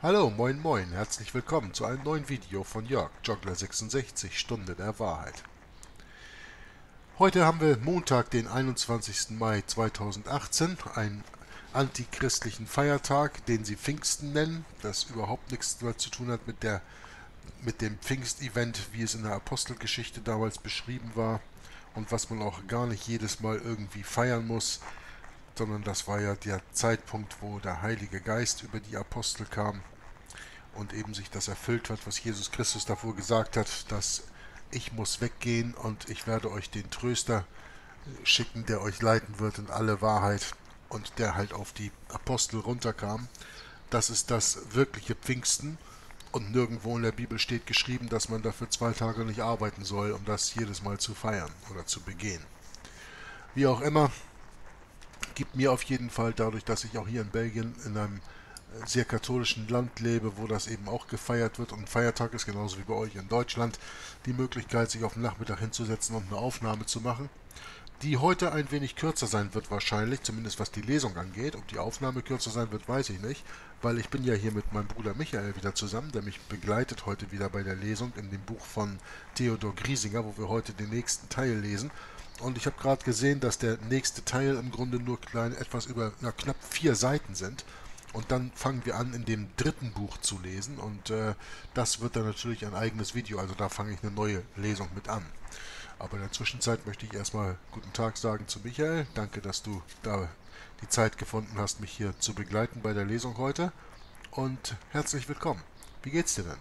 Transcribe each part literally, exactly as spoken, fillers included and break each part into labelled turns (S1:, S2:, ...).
S1: Hallo, moin moin, herzlich willkommen zu einem neuen Video von Jörg, Joggler sechsundsechzig, Stunde der Wahrheit. Heute haben wir Montag, den einundzwanzigsten Mai zweitausendachtzehn, einen antichristlichen Feiertag, den sie Pfingsten nennen, das überhaupt nichts mehr zu tun hat mit, der, mit dem Pfingstevent, wie es in der Apostelgeschichte damals beschrieben war und was man auch gar nicht jedes Mal irgendwie feiern muss, sondern das war ja der Zeitpunkt, wo der Heilige Geist über die Apostel kam und eben sich das erfüllt hat, was Jesus Christus davor gesagt hat, dass ich muss weggehen und ich werde euch den Tröster schicken, der euch leiten wird in alle Wahrheit und der halt auf die Apostel runterkam. Das ist das wirkliche Pfingsten und nirgendwo in der Bibel steht geschrieben, dass man dafür zwei Tage nicht arbeiten soll, um das jedes Mal zu feiern oder zu begehen. Wie auch immer, gibt mir auf jeden Fall dadurch, dass ich auch hier in Belgien in einem sehr katholischen Land lebe, wo das eben auch gefeiert wird und ein Feiertag ist, genauso wie bei euch in Deutschland, die Möglichkeit, sich auf den Nachmittag hinzusetzen und eine Aufnahme zu machen, die heute ein wenig kürzer sein wird wahrscheinlich, zumindest was die Lesung angeht. Ob die Aufnahme kürzer sein wird, weiß ich nicht, weil ich bin ja hier mit meinem Bruder Michael wieder zusammen, der mich begleitet heute wieder bei der Lesung in dem Buch von Theodor Griesinger, wo wir heute den nächsten Teil lesen. Und ich habe gerade gesehen, dass der nächste Teil im Grunde nur klein, etwas über na, knapp vier Seiten sind. Und dann fangen wir an, in dem dritten Buch zu lesen. Und äh, das wird dann natürlich ein eigenes Video. Also da fange ich eine neue Lesung mit an. Aber in der Zwischenzeit möchte ich erstmal guten Tag sagen zu Michael. Danke, dass du da die Zeit gefunden hast, mich hier zu begleiten bei der Lesung heute. Und herzlich willkommen. Wie geht's dir denn?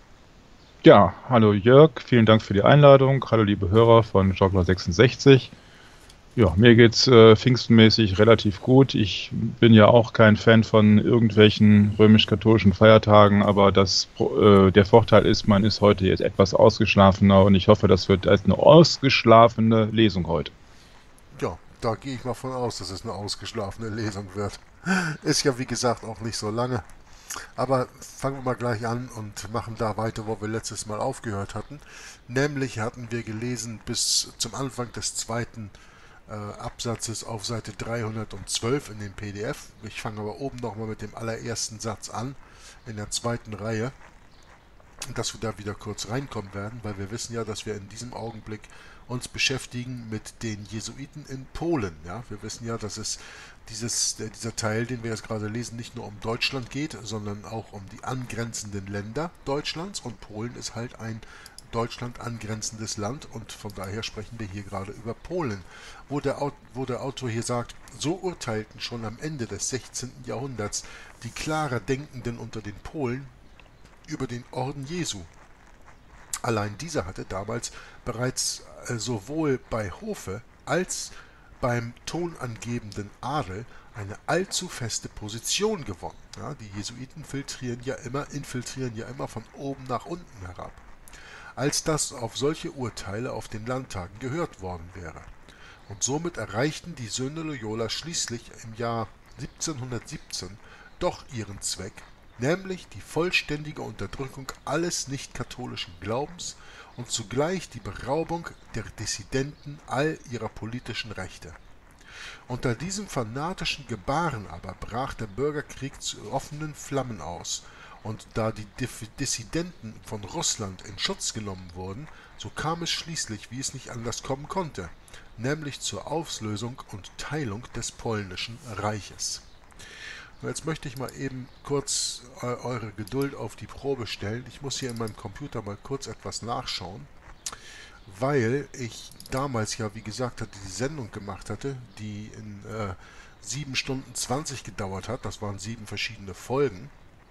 S2: Ja, hallo Jörg, vielen Dank für die Einladung. Hallo liebe Hörer von Joggler sechsundsechzig. Ja, mir geht's äh, pfingstenmäßig relativ gut. Ich bin ja auch kein Fan von irgendwelchen römisch-katholischen Feiertagen, aber das, äh, der Vorteil ist, man ist heute jetzt etwas ausgeschlafener und ich hoffe, das wird als eine ausgeschlafene Lesung heute.
S1: Ja, da gehe ich mal von aus, dass es eine ausgeschlafene Lesung wird. Ist ja wie gesagt auch nicht so lange. Aber fangen wir mal gleich an und machen da weiter, wo wir letztes Mal aufgehört hatten. Nämlich hatten wir gelesen bis zum Anfang des zweiten äh, Absatzes auf Seite dreihundertzwölf in dem P D F. Ich fange aber oben nochmal mit dem allerersten Satz an, in der zweiten Reihe, dass wir da wieder kurz reinkommen werden, weil wir wissen ja, dass wir in diesem Augenblick uns beschäftigen mit den Jesuiten in Polen. Ja, wir wissen ja, dass es dieses, dieser Teil, den wir jetzt gerade lesen, nicht nur um Deutschland geht, sondern auch um die angrenzenden Länder Deutschlands. Und Polen ist halt ein Deutschland angrenzendes Land und von daher sprechen wir hier gerade über Polen, wo der, wo der Autor hier sagt, so urteilten schon am Ende des sechzehnten. Jahrhunderts die klarer Denkenden unter den Polen über den Orden Jesu. Allein dieser hatte damals bereits äh, sowohl bei Hofe als beim tonangebenden Adel eine allzu feste Position gewonnen. Ja, die Jesuiten filtrieren ja immer, infiltrieren ja immer von oben nach unten herab. Als das auf solche Urteile auf den Landtagen gehört worden wäre. Und somit erreichten die Söhne Loyola schließlich im Jahr siebzehnhundertsiebzehn doch ihren Zweck, nämlich die vollständige Unterdrückung alles nicht-katholischen Glaubens und zugleich die Beraubung der Dissidenten all ihrer politischen Rechte. Unter diesem fanatischen Gebaren aber brach der Bürgerkrieg zu offenen Flammen aus, und da die Dissidenten von Russland in Schutz genommen wurden, so kam es schließlich, wie es nicht anders kommen konnte, nämlich zur Auflösung und Teilung des polnischen Reiches. Und jetzt möchte ich mal eben kurz äh, eure Geduld auf die Probe stellen. Ich muss hier in meinem Computer mal kurz etwas nachschauen, weil ich damals ja, wie gesagt, hatte, die Sendung gemacht hatte, die in äh, sieben Stunden zwanzig gedauert hat. Das waren sieben verschiedene Folgen.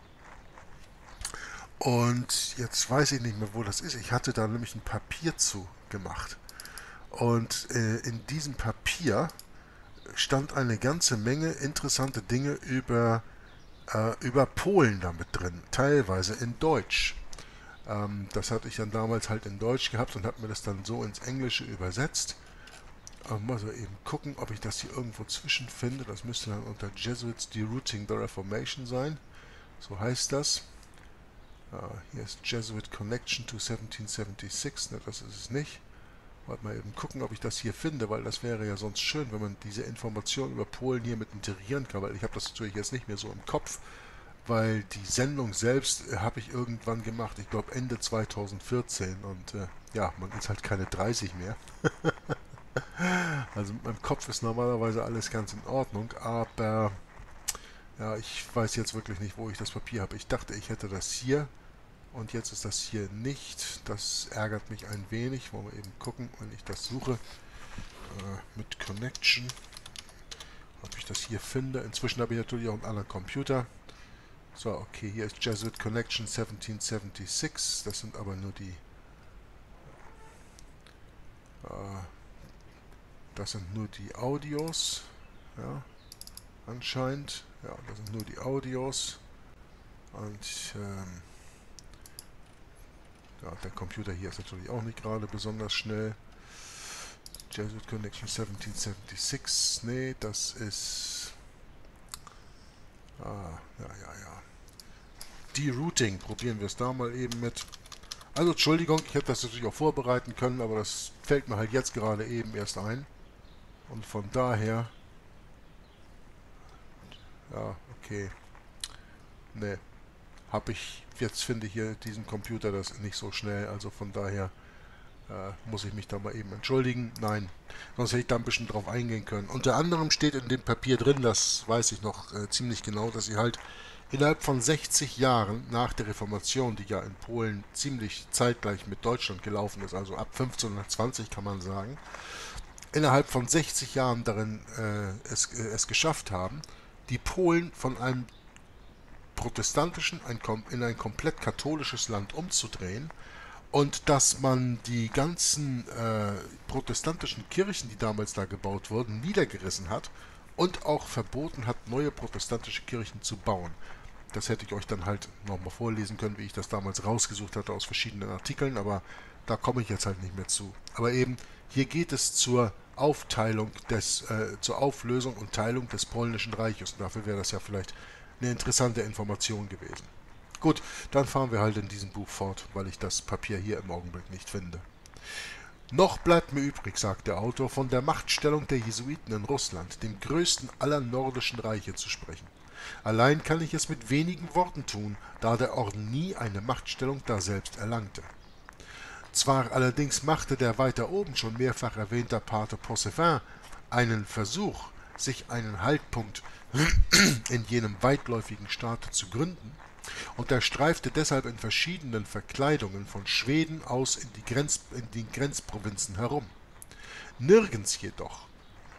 S1: Und jetzt weiß ich nicht mehr, wo das ist. Ich hatte da nämlich ein Papier zu gemacht. Und äh, in diesem Papier stand eine ganze Menge interessante Dinge über, äh, über Polen damit drin, teilweise in Deutsch. Ähm, das hatte ich dann damals halt in Deutsch gehabt und habe mir das dann so ins Englische übersetzt. Ähm, mal so eben gucken, ob ich das hier irgendwo zwischenfinde. Das müsste dann unter Jesuits Derooting the Reformation sein. So heißt das. Uh, hier ist Jesuit Connection to siebzehnhundertsechsundsiebzig, ne, das ist es nicht. Wollte mal eben gucken, ob ich das hier finde, weil das wäre ja sonst schön, wenn man diese Informationen über Polen hier mit integrieren kann, weil ich habe das natürlich jetzt nicht mehr so im Kopf. weil die Sendung selbst äh, habe ich irgendwann gemacht, ich glaube Ende zweitausendvierzehn und äh, ja, man ist halt keine dreißig mehr. Also mit meinem Kopf ist normalerweise alles ganz in Ordnung, aber ja, ich weiß jetzt wirklich nicht, wo ich das Papier habe. Ich dachte, ich hätte das hier und jetzt ist das hier nicht. Das ärgert mich ein wenig. Wollen wir eben gucken, wenn ich das suche. Äh, mit Connection. Ob ich das hier finde. Inzwischen habe ich natürlich auch einen anderen Computer. So, okay, hier ist Jesuit Connection siebzehnhundertsechsundsiebzig. Das sind aber nur die... Äh, das sind nur die Audios. Ja, anscheinend. Ja, das sind nur die Audios. Und ähm, ja, der Computer hier ist natürlich auch nicht gerade besonders schnell. Jesuit Connection siebzehnhundertsechsundsiebzig. Nee, das ist... Ah, ja, ja, ja. Derouting. Probieren wir es da mal eben mit. Also, Entschuldigung, ich hätte das natürlich auch vorbereiten können, aber das fällt mir halt jetzt gerade eben erst ein. Und von daher... Ja, okay. Ne, habe ich, jetzt finde ich hier diesen Computer das nicht so schnell, also von daher äh, muss ich mich da mal eben entschuldigen. Nein, sonst hätte ich da ein bisschen drauf eingehen können. Unter anderem steht in dem Papier drin, das weiß ich noch äh, ziemlich genau, dass sie halt innerhalb von sechzig Jahren nach der Reformation, die ja in Polen ziemlich zeitgleich mit Deutschland gelaufen ist, also ab fünfzehnhundertzwanzig kann man sagen, innerhalb von sechzig Jahren darin äh, es, äh, es geschafft haben, die Polen von einem protestantischen in ein komplett katholisches Land umzudrehen und dass man die ganzen äh, protestantischen Kirchen, die damals da gebaut wurden, niedergerissen hat und auch verboten hat, neue protestantische Kirchen zu bauen. Das hätte ich euch dann halt nochmal vorlesen können, wie ich das damals rausgesucht hatte aus verschiedenen Artikeln, aber da komme ich jetzt halt nicht mehr zu. Aber eben, hier geht es zur Aufteilung des, äh, zur Auflösung und Teilung des polnischen Reiches. Und dafür wäre das ja vielleicht eine interessante Information gewesen. Gut, dann fahren wir halt in diesem Buch fort, weil ich das Papier hier im Augenblick nicht finde. Noch bleibt mir übrig, sagt der Autor, von der Machtstellung der Jesuiten in Russland, dem größten aller nordischen Reiche, zu sprechen. Allein kann ich es mit wenigen Worten tun, da der Orden nie eine Machtstellung daselbst erlangte. Zwar allerdings machte der weiter oben schon mehrfach erwähnte Pater Possevin einen Versuch, sich einen Haltpunkt in jenem weitläufigen Staate zu gründen, und er streifte deshalb in verschiedenen Verkleidungen von Schweden aus in die, Grenz, in die Grenzprovinzen herum. Nirgends jedoch,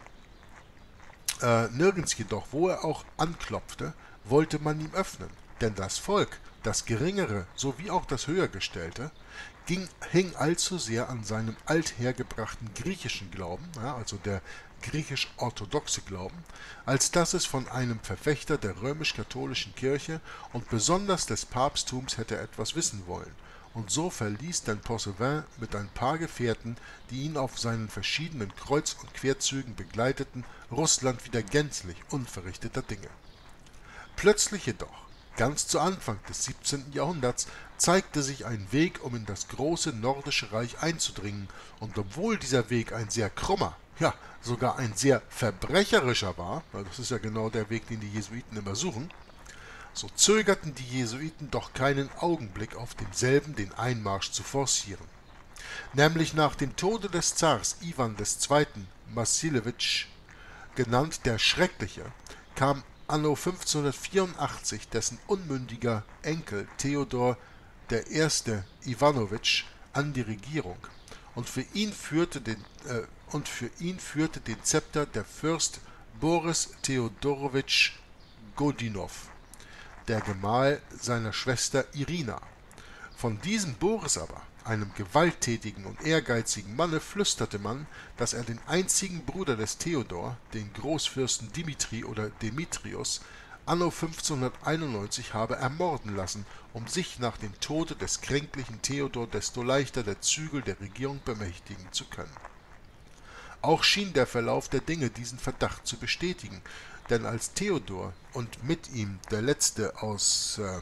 S1: äh, nirgends jedoch, wo er auch anklopfte, wollte man ihm öffnen, denn das Volk, das Geringere sowie auch das Höhergestellte, ging, hing allzu sehr an seinem althergebrachten griechischen Glauben, ja, also der griechisch-orthodoxe Glauben, als dass es von einem Verfechter der römisch-katholischen Kirche und besonders des Papsttums hätte etwas wissen wollen, und so verließ denn Possevin mit ein paar Gefährten, die ihn auf seinen verschiedenen Kreuz- und Querzügen begleiteten, Russland wieder gänzlich unverrichteter Dinge. Plötzlich jedoch, ganz zu Anfang des siebzehnten Jahrhunderts, zeigte sich ein Weg, um in das große nordische Reich einzudringen, und obwohl dieser Weg ein sehr krummer, ja, sogar ein sehr verbrecherischer war, weil das ist ja genau der Weg, den die Jesuiten immer suchen, so zögerten die Jesuiten doch keinen Augenblick auf demselben den Einmarsch zu forcieren. Nämlich nach dem Tode des Zars Iwan des Zweiten Wassilewitsch, genannt der Schreckliche, kam anno fünfzehnhundertvierundachtzig dessen unmündiger Enkel Theodor der Erste Iwanowitsch an die Regierung, und für ihn führte den, äh, und für ihn führte den Zepter der Fürst Boris Theodorowitsch Godinow, der Gemahl seiner Schwester Irina. Von diesem Boris aber, einem gewalttätigen und ehrgeizigen Manne, flüsterte man, dass er den einzigen Bruder des Theodor, den Großfürsten Dimitri oder Demetrius, anno fünfzehnhunderteinundneunzig habe ermorden lassen, um sich nach dem Tode des kränklichen Theodor desto leichter der Zügel der Regierung bemächtigen zu können. Auch schien der Verlauf der Dinge diesen Verdacht zu bestätigen, denn als Theodor und mit ihm der letzte aus äh,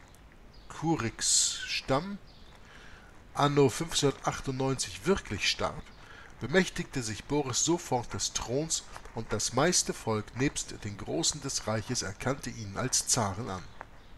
S1: Kuriks Stamm anno fünfzehnhundertachtundneunzig wirklich starb, bemächtigte sich Boris sofort des Throns, und das meiste Volk nebst den Großen des Reiches erkannte ihn als Zaren an.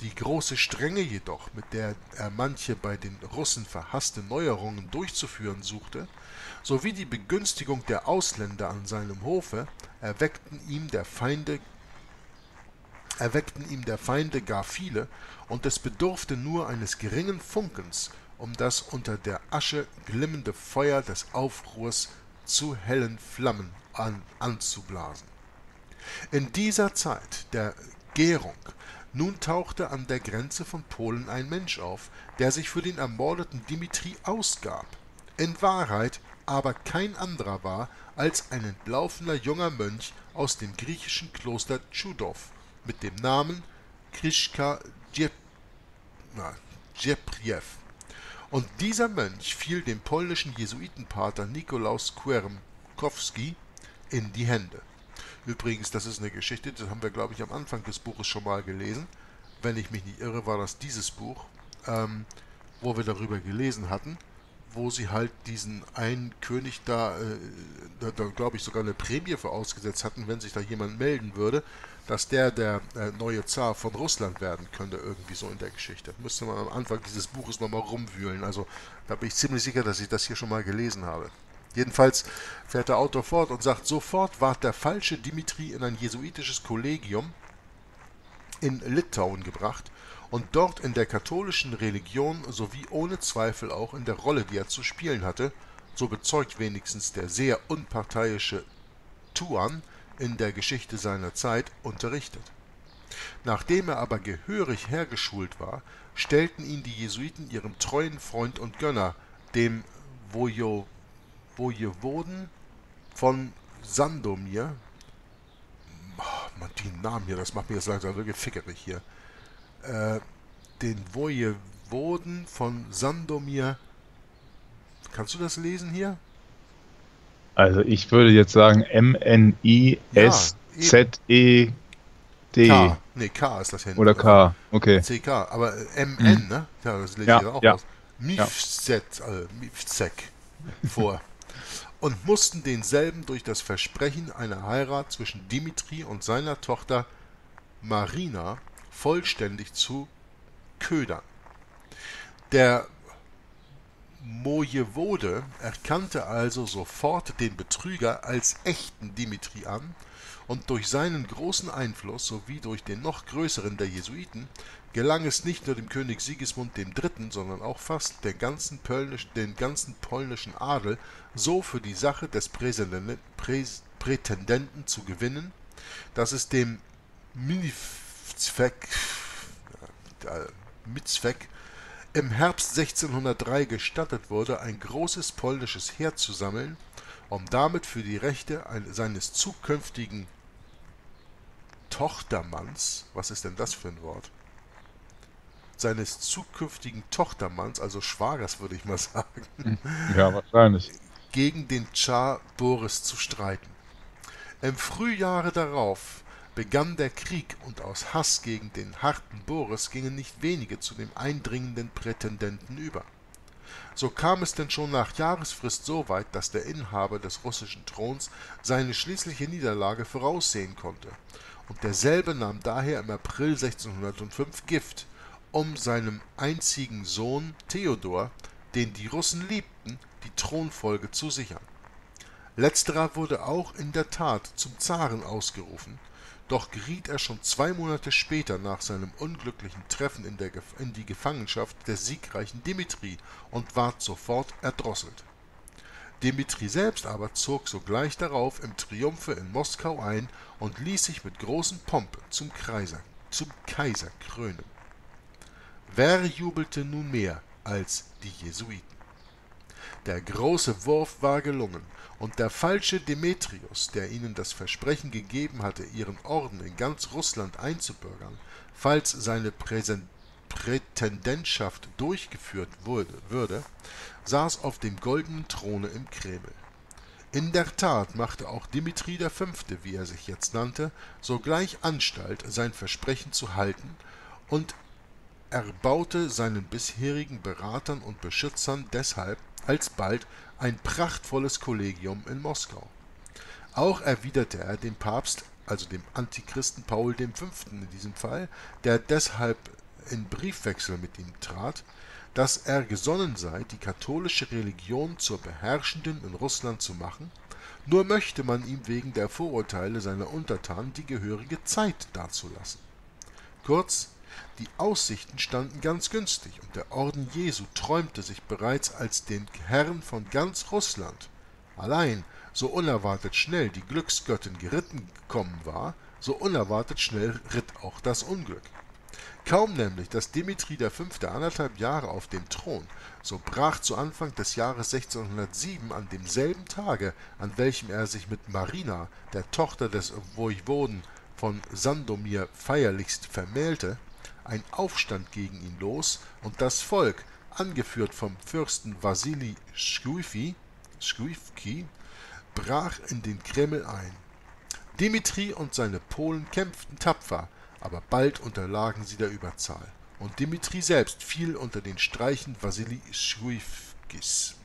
S1: Die große Strenge jedoch, mit der er manche bei den Russen verhasste Neuerungen durchzuführen suchte, sowie die Begünstigung der Ausländer an seinem Hofe erweckten ihm der Feinde erweckten ihm der Feinde gar viele, und es bedurfte nur eines geringen Funkens, um das unter der Asche glimmende Feuer des Aufruhrs zu hellen Flammen an, anzublasen. In dieser Zeit der Gärung nun tauchte an der Grenze von Polen ein Mensch auf, der sich für den ermordeten Dimitri ausgab, in Wahrheit aber kein anderer war als ein entlaufener junger Mönch aus dem griechischen Kloster Tschudov mit dem Namen Krischka Djeprjew. Und dieser Mönch fiel dem polnischen Jesuitenpater Nikolaus Quermkowski in die Hände. Übrigens, das ist eine Geschichte, das haben wir, glaube ich, am Anfang des Buches schon mal gelesen. Wenn ich mich nicht irre, war das dieses Buch, ähm, wo wir darüber gelesen hatten, wo sie halt diesen einen König da, äh, da, da glaube ich, sogar eine Prämie für ausgesetzt hatten, wenn sich da jemand melden würde, dass der der äh, neue Zar von Russland werden könnte, irgendwie so in der Geschichte. Müsste man am Anfang dieses Buches nochmal rumwühlen. Also da bin ich ziemlich sicher, dass ich das hier schon mal gelesen habe. Jedenfalls fährt der Autor fort und sagt, sofort ward der falsche Dimitri in ein jesuitisches Kollegium in Litauen gebracht und dort in der katholischen Religion sowie ohne Zweifel auch in der Rolle, die er zu spielen hatte, so bezeugt wenigstens der sehr unparteiische Tuan in der Geschichte seiner Zeit, unterrichtet. Nachdem er aber gehörig hergeschult war, stellten ihn die Jesuiten ihrem treuen Freund und Gönner, dem Wojo Wojewoden von Sandomir, oh, man, die Namen hier, das macht mir jetzt langsam wirklich fickerig hier, äh, den Wojewoden von Sandomir, kannst du das lesen hier?
S2: Also ich würde jetzt sagen M N I S Z E D.
S1: K, nee, K ist das hinten.
S2: Oder K, okay.
S1: C K, aber M N, hm. ne? Ja, das lese
S2: ja,
S1: ich ja auch
S2: ja.
S1: aus. Mifzek, also Mifzek vor. Und mussten denselben durch das Versprechen einer Heirat zwischen Dimitri und seiner Tochter Marina vollständig zu ködern. Der Mojewode erkannte also sofort den Betrüger als echten Dimitri an, und durch seinen großen Einfluss sowie durch den noch größeren der Jesuiten gelang es nicht nur dem König Sigismund der Dritte., sondern auch fast den ganzen, Pölnisch, den ganzen polnischen Adel so für die Sache des Prätendenten, Prätendenten zu gewinnen, dass es dem Mizfek, äh, Mizfek im Herbst sechzehnhundertdrei gestattet wurde, ein großes polnisches Heer zu sammeln, um damit für die Rechte seines zukünftigen Tochtermanns, was ist denn das für ein Wort? Seines zukünftigen Tochtermanns, also Schwagers würde ich mal sagen,
S2: ja, wahrscheinlich,
S1: gegen den Zar Boris zu streiten. Im Frühjahre darauf begann der Krieg, und aus Hass gegen den harten Boris gingen nicht wenige zu dem eindringenden Prätendenten über. So kam es denn schon nach Jahresfrist so weit, dass der Inhaber des russischen Throns seine schließliche Niederlage voraussehen konnte, und derselbe nahm daher im April sechzehnhundertfünf Gift, um seinem einzigen Sohn Theodor, den die Russen liebten, die Thronfolge zu sichern. Letzterer wurde auch in der Tat zum Zaren ausgerufen, doch geriet er schon zwei Monate später nach seinem unglücklichen Treffen in, der, in die Gefangenschaft des siegreichen Dimitri und ward sofort erdrosselt. Dimitri selbst aber zog sogleich darauf im Triumphe in Moskau ein und ließ sich mit großen Pompe zum Kaiser, zum Kaiser krönen. Wer jubelte nun mehr als die Jesuiten? Der große Wurf war gelungen, und der falsche Demetrius, der ihnen das Versprechen gegeben hatte, ihren Orden in ganz Russland einzubürgern, falls seine Präsen Prätendentschaft durchgeführt wurde, würde, saß auf dem goldenen Throne im Kreml. In der Tat machte auch Dimitri der Fünfte., wie er sich jetzt nannte, sogleich Anstalt, sein Versprechen zu halten, und erbaute seinen bisherigen Beratern und Beschützern deshalb alsbald ein prachtvolles Kollegium in Moskau. Auch erwiderte er dem Papst, also dem Antichristen Paul dem Fünften in diesem Fall, der deshalb in Briefwechsel mit ihm trat, dass er gesonnen sei, die katholische Religion zur beherrschenden in Russland zu machen, nur möchte man ihm wegen der Vorurteile seiner Untertanen die gehörige Zeit dazulassen. Kurz, die Aussichten standen ganz günstig, und der Orden Jesu träumte sich bereits als den Herrn von ganz Russland. Allein, so unerwartet schnell die Glücksgöttin geritten gekommen war, so unerwartet schnell ritt auch das Unglück. Kaum nämlich, dass Dimitri der Fünfte anderthalb Jahre auf dem Thron, so brach zu Anfang des Jahres sechzehnhundertsieben an demselben Tage, an welchem er sich mit Marina, der Tochter des Woiwoden von Sandomir, feierlichst vermählte, ein Aufstand gegen ihn los, und das Volk, angeführt vom Fürsten Wassili Schuifki, brach in den Kreml ein. Dimitri und seine Polen kämpften tapfer, aber bald unterlagen sie der Überzahl, und Dimitri selbst fiel unter den Streichen Wassili Schuifkis.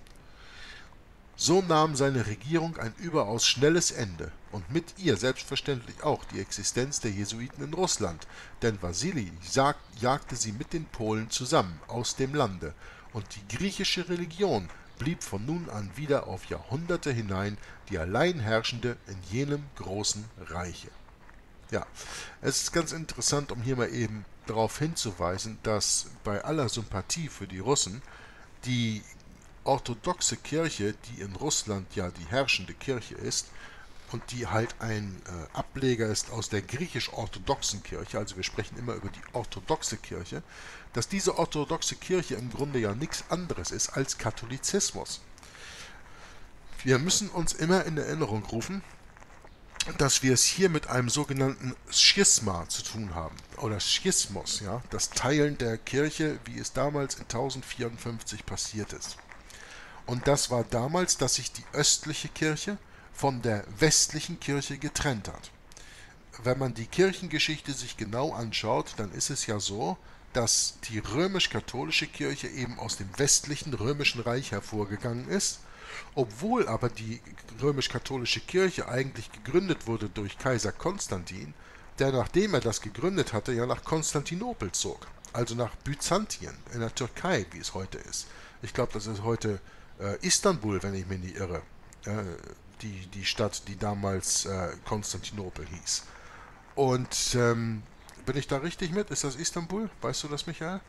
S1: So nahm seine Regierung ein überaus schnelles Ende, und mit ihr selbstverständlich auch die Existenz der Jesuiten in Russland, denn Wassili jagte sie mit den Polen zusammen aus dem Lande, und die griechische Religion blieb von nun an wieder auf Jahrhunderte hinein die alleinherrschende in jenem großen Reiche. Ja, es ist ganz interessant, um hier mal eben darauf hinzuweisen, dass bei aller Sympathie für die Russen die orthodoxe Kirche, die in Russland ja die herrschende Kirche ist und die halt ein äh, Ableger ist aus der griechisch-orthodoxen Kirche, also wir sprechen immer über die orthodoxe Kirche, dass diese orthodoxe Kirche im Grunde ja nichts anderes ist als Katholizismus. Wir müssen uns immer in Erinnerung rufen, dass wir es hier mit einem sogenannten Schisma zu tun haben, oder Schismus, ja, das Teilen der Kirche, wie es damals in tausendvierundfünfzig passiert ist. Und das war damals, dass sich die östliche Kirche von der westlichen Kirche getrennt hat. Wenn man die Kirchengeschichte sich genau anschaut, dann ist es ja so, dass die römisch-katholische Kirche eben aus dem westlichen römischen Reich hervorgegangen ist, obwohl aber die römisch-katholische Kirche eigentlich gegründet wurde durch Kaiser Konstantin, der, nachdem er das gegründet hatte, ja nach Konstantinopel zog, also nach Byzantien, in der Türkei, wie es heute ist. Ich glaube, das ist heute äh, Istanbul, wenn ich mich nicht irre, äh, die, die Stadt, die damals äh, Konstantinopel hieß. Und ähm, bin ich da richtig mit? Ist das Istanbul? Weißt du das, Michael?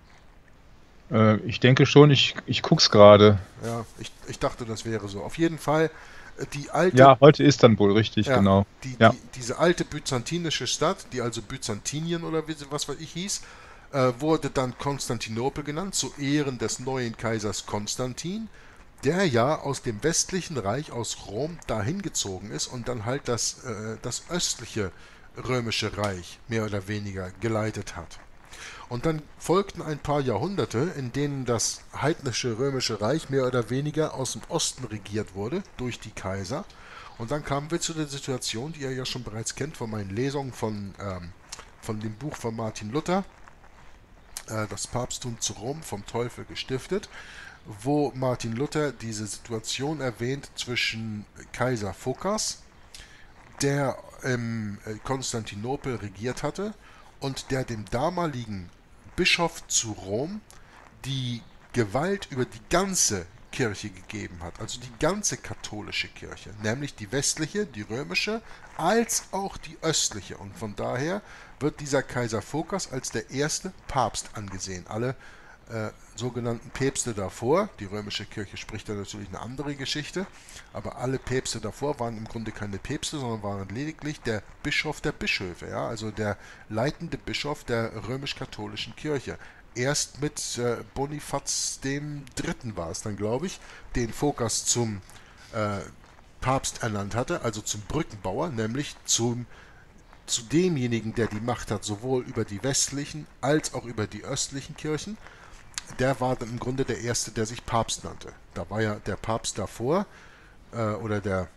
S2: Äh, ich denke schon, ich, ich guck's gerade.
S1: Ja, ich, ich dachte, das wäre so. Auf jeden Fall, äh, die alte...
S2: Ja, heute Istanbul, richtig,
S1: ja,
S2: genau.
S1: Die,
S2: ja.
S1: die, diese alte byzantinische Stadt, die also Byzantinien oder wie, was weiß ich hieß, äh, wurde dann Konstantinopel genannt, zu Ehren des neuen Kaisers Konstantin, der ja aus dem westlichen Reich, aus Rom, dahin gezogen ist und dann halt das, äh, das östliche römische Reich mehr oder weniger geleitet hat. Und dann folgten ein paar Jahrhunderte, in denen das heidnische römische Reich mehr oder weniger aus dem Osten regiert wurde, durch die Kaiser. Und dann kamen wir zu der Situation, die ihr ja schon bereits kennt von meinen Lesungen von, ähm, von dem Buch von Martin Luther, äh, Das Papsttum zu Rom, vom Teufel gestiftet, wo Martin Luther diese Situation erwähnt zwischen Kaiser Phokas, der in Konstantinopel regiert hatte, und der dem damaligen Bischof zu Rom die Gewalt über die ganze Kirche gegeben hat, also die ganze katholische Kirche, nämlich die westliche, die römische, als auch die östliche. Und von daher wird dieser Kaiser Phokas als der erste Papst angesehen. Alle äh, sogenannten Päpste davor, die römische Kirche spricht da natürlich eine andere Geschichte, aber alle Päpste davor waren im Grunde keine Päpste, sondern waren lediglich der Bischof der Bischöfe, ja, also der leitende Bischof der römisch-katholischen Kirche. Erst mit äh, Bonifaz dem Dritten war es dann, glaube ich, den Phokas zum äh, Papst ernannt hatte, also zum Brückenbauer, nämlich zum zu demjenigen, der die Macht hat, sowohl über die westlichen als auch über die östlichen Kirchen. Der war dann im Grunde der Erste, der sich Papst nannte. Da war ja der Papst davor, äh, oder der,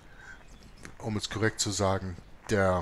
S1: um es korrekt zu sagen, der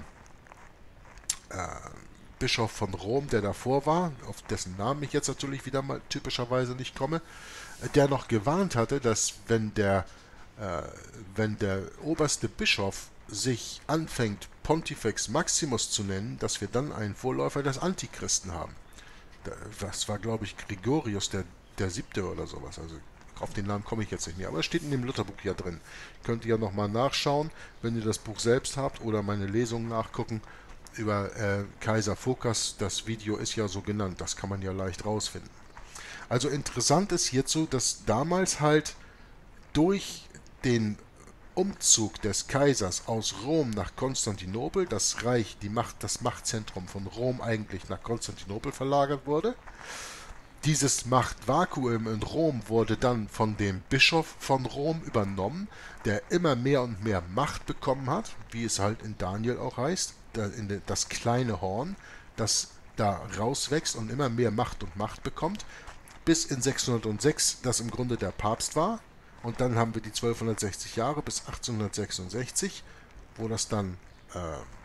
S1: äh, Bischof von Rom, der davor war, auf dessen Namen ich jetzt natürlich wieder mal typischerweise nicht komme, der noch gewarnt hatte, dass wenn der, äh, wenn der oberste Bischof sich anfängt, Pontifex Maximus zu nennen, dass wir dann einen Vorläufer des Antichristen haben. das war, glaube ich, Gregorius der, der Siebte oder sowas. Also auf den Namen komme ich jetzt nicht mehr. Aber es steht in dem Lutherbuch ja drin. Könnt ihr ja nochmal nachschauen, wenn ihr das Buch selbst habt oder meine Lesung nachgucken über äh, Kaiser Phokas. Das Video ist ja so genannt. Das kann man ja leicht rausfinden. Also interessant ist hierzu, dass damals halt durch den Umzug des Kaisers aus Rom nach Konstantinopel das Reich, die Macht, das Machtzentrum von Rom eigentlich nach Konstantinopel verlagert wurde. Dieses Machtvakuum in Rom wurde dann von dem Bischof von Rom übernommen, der immer mehr und mehr Macht bekommen hat, wie es halt in Daniel auch heißt, das kleine Horn, das da rauswächst und immer mehr Macht und Macht bekommt, bis in sechshundertsechs das im Grunde der Papst war. Und dann haben wir die zwölfhundertsechzig Jahre bis achtzehnhundertsechsundsechzig, wo das dann, äh,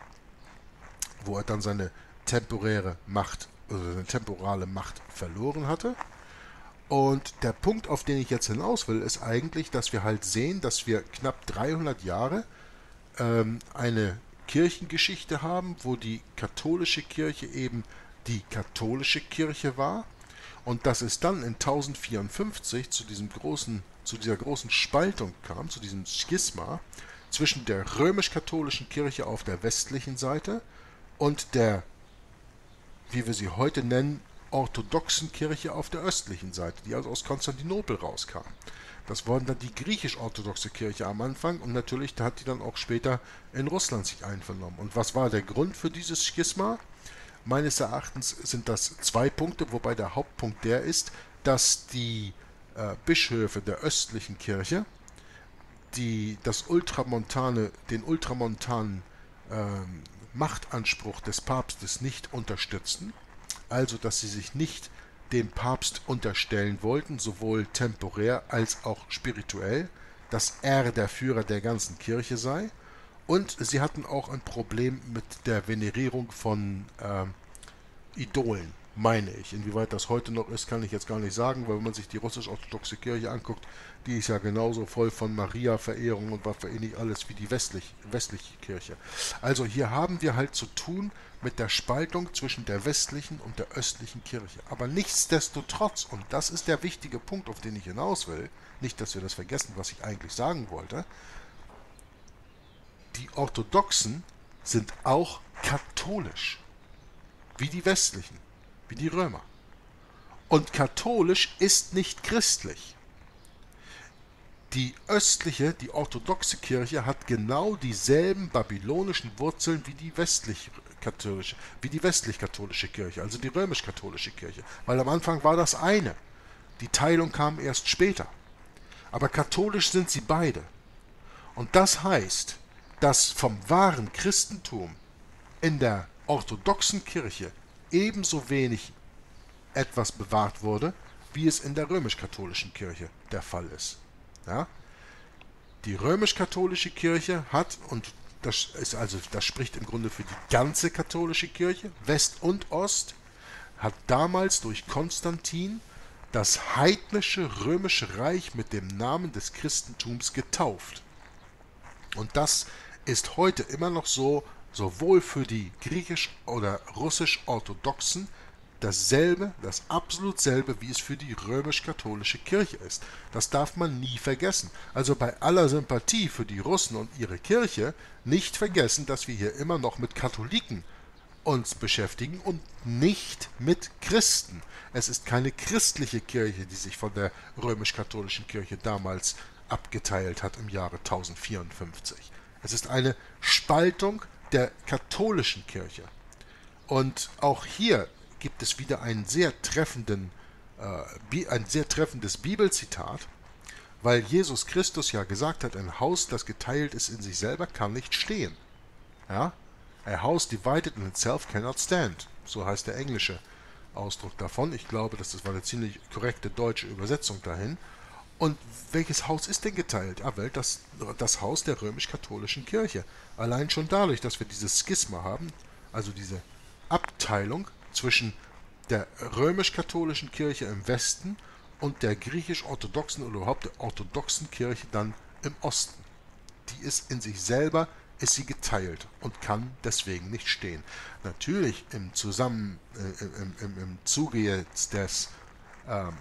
S1: wo er dann seine temporäre Macht, also seine temporale Macht verloren hatte. Und der Punkt, auf den ich jetzt hinaus will, ist eigentlich, dass wir halt sehen, dass wir knapp dreihundert Jahre ähm, eine Kirchengeschichte haben, wo die katholische Kirche eben die katholische Kirche war. Und dass es dann in tausendvierundfünfzig zu diesem großen, zu dieser großen Spaltung kam, zu diesem Schisma zwischen der römisch-katholischen Kirche auf der westlichen Seite und der, wie wir sie heute nennen, orthodoxen Kirche auf der östlichen Seite, die also aus Konstantinopel rauskam. Das war dann die griechisch-orthodoxe Kirche am Anfang und natürlich hat die dann auch später in Russland sich einvernommen. Und was war der Grund für dieses Schisma? Meines Erachtens sind das zwei Punkte, wobei der Hauptpunkt der ist, dass die äh, Bischöfe der östlichen Kirche die das ultramontane, den ultramontanen ähm, Machtanspruch des Papstes nicht unterstützten, also dass sie sich nicht dem Papst unterstellen wollten, sowohl temporär als auch spirituell, dass er der Führer der ganzen Kirche sei. Und sie hatten auch ein Problem mit der Venerierung von ähm, Idolen, meine ich. Inwieweit das heute noch ist, kann ich jetzt gar nicht sagen, weil wenn man sich die russisch-orthodoxe Kirche anguckt, die ist ja genauso voll von Maria-Verehrung und was für ähnlich alles wie die westlich, westliche Kirche. Also hier haben wir halt zu tun mit der Spaltung zwischen der westlichen und der östlichen Kirche. Aber nichtsdestotrotz, und das ist der wichtige Punkt, auf den ich hinaus will, nicht, dass wir das vergessen, was ich eigentlich sagen wollte, die Orthodoxen sind auch katholisch, wie die westlichen, wie die Römer. Und katholisch ist nicht christlich. Die östliche, die orthodoxe Kirche hat genau dieselben babylonischen Wurzeln wie die westlich-katholische, wie die westlich-katholische Kirche, also die römisch-katholische Kirche. Weil am Anfang war das eine. Die Teilung kam erst später. Aber katholisch sind sie beide. Und das heißt, dass vom wahren Christentum in der orthodoxen Kirche ebenso wenig etwas bewahrt wurde, wie es in der römisch-katholischen Kirche der Fall ist. Ja? Die römisch-katholische Kirche hat, und das ist also, das spricht im Grunde für die ganze katholische Kirche, West und Ost, hat damals durch Konstantin das heidnische römische Reich mit dem Namen des Christentums getauft. Und das ist heute immer noch so, sowohl für die griechisch- oder russisch-orthodoxen, dasselbe, das absolut selbe, wie es für die römisch-katholische Kirche ist. Das darf man nie vergessen. Also bei aller Sympathie für die Russen und ihre Kirche nicht vergessen, dass wir hier immer noch mit Katholiken uns beschäftigen und nicht mit Christen. Es ist keine christliche Kirche, die sich von der römisch-katholischen Kirche damals abgeteilt hat im Jahre tausendvierundfünfzig. Es ist eine Spaltung der katholischen Kirche. Und auch hier gibt es wieder einen sehr treffenden, äh, ein sehr treffendes Bibelzitat, weil Jesus Christus ja gesagt hat, ein Haus, das geteilt ist in sich selber, kann nicht stehen. Ja? A house divided in itself cannot stand. So heißt der englische Ausdruck davon. Ich glaube, das war eine ziemlich korrekte deutsche Übersetzung dahin. Und welches Haus ist denn geteilt? Ja, Welt, das, das Haus der römisch-katholischen Kirche. Allein schon dadurch, dass wir dieses Schisma haben, also diese Abteilung zwischen der römisch-katholischen Kirche im Westen und der griechisch-orthodoxen oder überhaupt der orthodoxen Kirche dann im Osten. Die ist in sich selber ist sie geteilt und kann deswegen nicht stehen. Natürlich im Zusammen, äh, im, im, im Zuge jetzt des, ähm,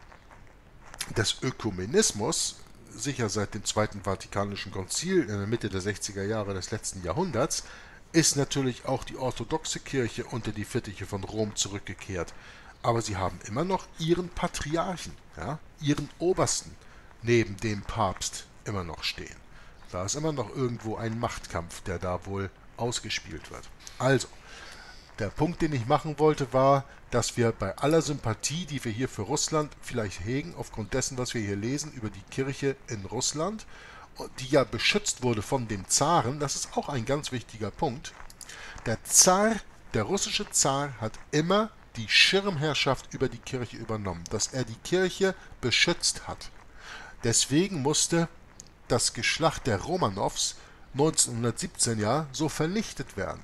S1: des Ökumenismus, sicher seit dem Zweiten Vatikanischen Konzil in der Mitte der sechziger Jahre des letzten Jahrhunderts, ist natürlich auch die orthodoxe Kirche unter die Fittiche von Rom zurückgekehrt. Aber sie haben immer noch ihren Patriarchen, ja, ihren Obersten, neben dem Papst immer noch stehen. Da ist immer noch irgendwo ein Machtkampf, der da wohl ausgespielt wird. Also, der Punkt, den ich machen wollte, war, dass wir bei aller Sympathie, die wir hier für Russland vielleicht hegen, aufgrund dessen, was wir hier lesen über die Kirche in Russland, die ja beschützt wurde von dem Zaren, das ist auch ein ganz wichtiger Punkt. Der Zar, der russische Zar, hat immer die Schirmherrschaft über die Kirche übernommen, dass er die Kirche beschützt hat. Deswegen musste das Geschlecht der Romanows neunzehnhundertsiebzehn ja so vernichtet werden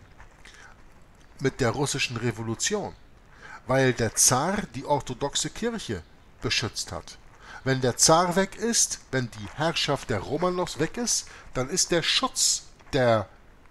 S1: mit der russischen Revolution, weil der Zar die orthodoxe Kirche beschützt hat. Wenn der Zar weg ist, wenn die Herrschaft der Romanows weg ist, dann ist der Schutz der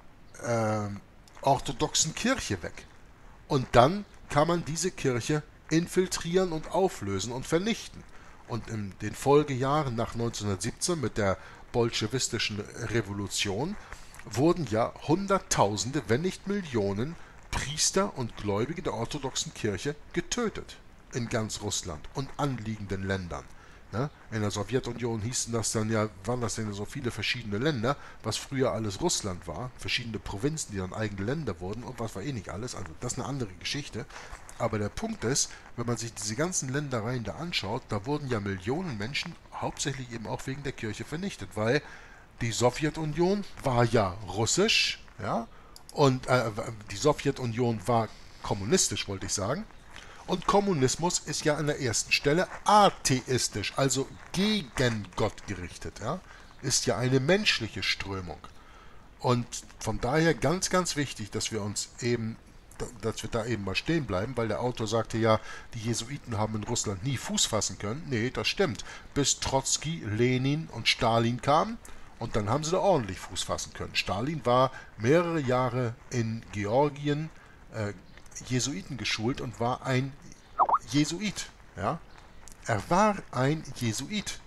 S1: äh, orthodoxen Kirche weg. Und dann kann man diese Kirche infiltrieren und auflösen und vernichten. Und in den Folgejahren nach neunzehnhundertsiebzehn mit der bolschewistischen Revolution wurden ja Hunderttausende, wenn nicht Millionen, Priester und Gläubige der orthodoxen Kirche getötet in ganz Russland und anliegenden Ländern. Ne? In der Sowjetunion hießen das dann ja, waren das denn so viele verschiedene Länder, was früher alles Russland war, verschiedene Provinzen, die dann eigene Länder wurden und was war eh nicht alles, also das ist eine andere Geschichte. Aber der Punkt ist, wenn man sich diese ganzen Ländereien da anschaut, da wurden ja Millionen Menschen hauptsächlich eben auch wegen der Kirche vernichtet, weil die Sowjetunion war ja russisch, ja, und äh, die Sowjetunion war kommunistisch, wollte ich sagen. Und Kommunismus ist ja an der ersten Stelle atheistisch, also gegen Gott gerichtet, ja, ist ja eine menschliche Strömung. Und von daher ganz, ganz wichtig, dass wir uns eben, dass wir da eben mal stehen bleiben, weil der Autor sagte ja, die Jesuiten haben in Russland nie Fuß fassen können. Nee, das stimmt. Bis Trotzki, Lenin und Stalin kamen und dann haben sie da ordentlich Fuß fassen können. Stalin war mehrere Jahre in Georgien äh, Jesuiten geschult und war ein Jesuit. Ja? Er war ein Jesuit.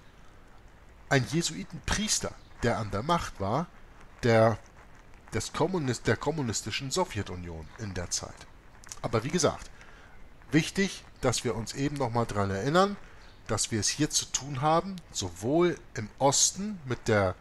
S1: Ein Jesuitenpriester, der an der Macht war, der, des Kommunist, der kommunistischen Sowjetunion in der Zeit. Aber wie gesagt, wichtig, dass wir uns eben nochmal daran erinnern, dass wir es hier zu tun haben, sowohl im Osten mit der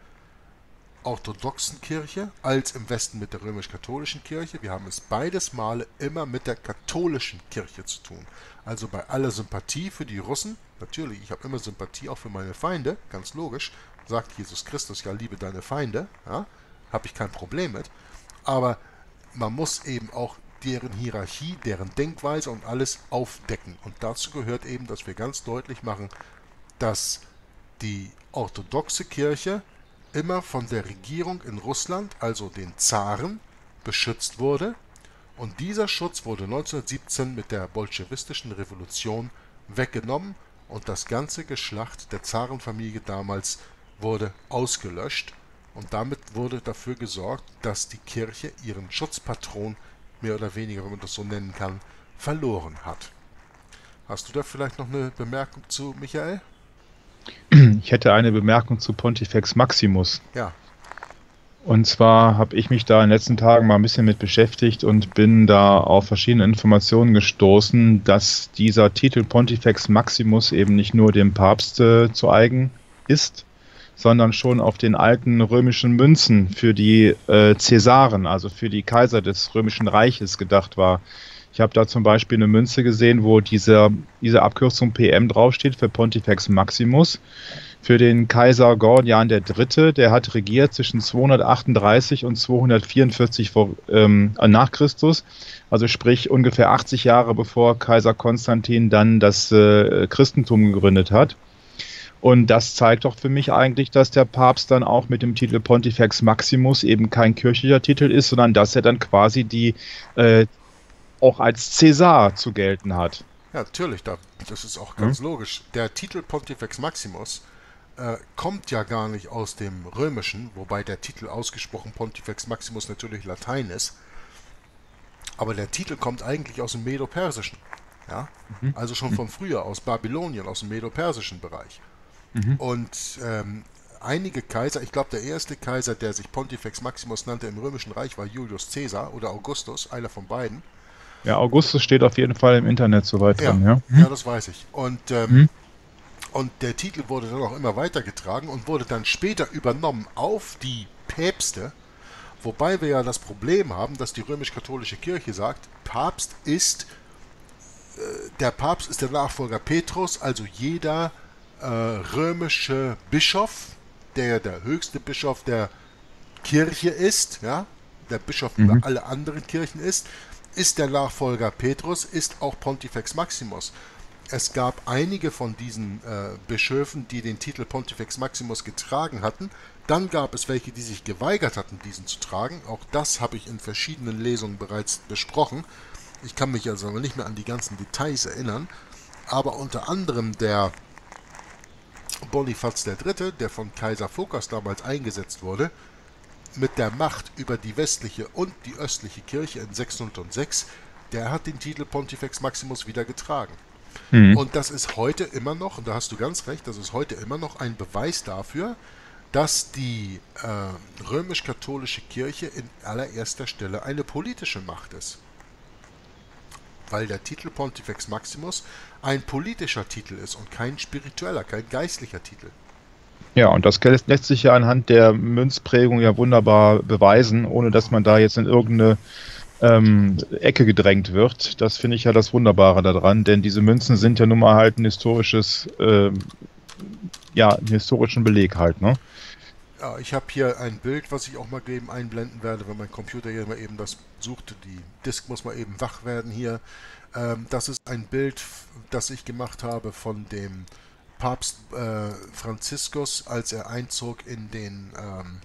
S1: orthodoxen Kirche als im Westen mit der römisch-katholischen Kirche. Wir haben es beides Male immer mit der katholischen Kirche zu tun. Also bei aller Sympathie für die Russen, natürlich, ich habe immer Sympathie auch für meine Feinde, ganz logisch, sagt Jesus Christus, ja, liebe deine Feinde, ja, habe ich kein Problem mit, aber man muss eben auch deren Hierarchie, deren Denkweise und alles aufdecken. Und dazu gehört eben, dass wir ganz deutlich machen, dass die orthodoxe Kirche immer von der Regierung in Russland, also den Zaren, beschützt wurde. Und dieser Schutz wurde neunzehnhundertsiebzehn mit der bolschewistischen Revolution weggenommen und das ganze Geschlecht der Zarenfamilie damals wurde ausgelöscht. Und damit wurde dafür gesorgt, dass die Kirche ihren Schutzpatron, mehr oder weniger, wenn man das so nennen kann, verloren hat. Hast du da vielleicht noch eine Bemerkung zu, Michael?
S2: Ich hätte eine Bemerkung zu Pontifex Maximus.
S1: Ja.
S2: Und zwar habe ich mich da in den letzten Tagen mal ein bisschen mit beschäftigt und bin da auf verschiedene Informationen gestoßen, dass dieser Titel Pontifex Maximus eben nicht nur dem Papst äh, zu eigen ist, sondern schon auf den alten römischen Münzen für die äh, Cäsaren, also für die Kaiser des Römischen Reiches gedacht war. Ich habe da zum Beispiel eine Münze gesehen, wo diese, diese Abkürzung P M draufsteht für Pontifex Maximus. Für den Kaiser Gordian der Dritte, der hat regiert zwischen zweihundertachtunddreißig und zweihundertvierundvierzig vor, ähm, nach Christus, also sprich ungefähr achtzig Jahre bevor Kaiser Konstantin dann das äh, Christentum gegründet hat. Und das zeigt doch für mich eigentlich, dass der Papst dann auch mit dem Titel Pontifex Maximus eben kein kirchlicher Titel ist, sondern dass er dann quasi die äh, auch als Cäsar zu gelten hat.
S1: Ja, natürlich, das ist auch ganz hm? logisch. Der Titel Pontifex Maximus äh, kommt ja gar nicht aus dem Römischen, wobei der Titel ausgesprochen Pontifex Maximus natürlich Latein ist. Aber der Titel kommt eigentlich aus dem Medo-Persischen. Ja?
S2: Mhm.
S1: Also schon von früher, aus Babylonien, aus dem Medo-Persischen Bereich.
S2: Mhm.
S1: Und ähm, einige Kaiser, ich glaube der erste Kaiser, der sich Pontifex Maximus nannte im Römischen Reich, war Julius Caesar oder Augustus, einer von beiden.
S2: Ja, Augustus steht auf jeden Fall im Internet soweit
S1: Ja,
S2: drin, ja. Mhm.
S1: ja, das weiß ich. Und, ähm,
S2: Mhm.
S1: und der Titel wurde dann auch immer weitergetragen und wurde dann später übernommen auf die Päpste, wobei wir ja das Problem haben, dass die römisch-katholische Kirche sagt, Papst ist, äh, der Papst ist der Nachfolger Petrus, also jeder äh, römische Bischof, der der höchste Bischof der Kirche ist, ja, der Bischof über
S2: Mhm.
S1: alle anderen Kirchen ist, ist der Nachfolger Petrus, ist auch Pontifex Maximus. Es gab einige von diesen äh, Bischöfen, die den Titel Pontifex Maximus getragen hatten. Dann gab es welche, die sich geweigert hatten, diesen zu tragen. Auch das habe ich in verschiedenen Lesungen bereits besprochen. Ich kann mich also nicht mehr an die ganzen Details erinnern. Aber unter anderem der Bonifaz der Dritte., der von Kaiser Phokas damals eingesetzt wurde, mit der Macht über die westliche und die östliche Kirche in sechshundertsechs, der hat den Titel Pontifex Maximus wieder getragen.
S2: Mhm.
S1: Und das ist heute immer noch, und da hast du ganz recht, das ist heute immer noch ein Beweis dafür, dass die äh, römisch-katholische Kirche in allererster Stelle eine politische Macht ist. Weil der Titel Pontifex Maximus ein politischer Titel ist und kein spiritueller, kein geistlicher Titel.
S2: Ja, und das lässt sich ja anhand der Münzprägung ja wunderbar beweisen, ohne dass man da jetzt in irgendeine ähm, Ecke gedrängt wird. Das finde ich ja das Wunderbare daran, denn diese Münzen sind ja nun mal halt ein historisches, ähm, ja, einen historischen Beleg halt, ne?
S1: Ja, ich habe hier ein Bild, was ich auch mal eben einblenden werde, wenn mein Computer hier mal eben das sucht. Die Disk muss mal eben wach werden hier. Ähm, das ist ein Bild, das ich gemacht habe von dem Papst äh, Franziskus, als er einzog in den ähm,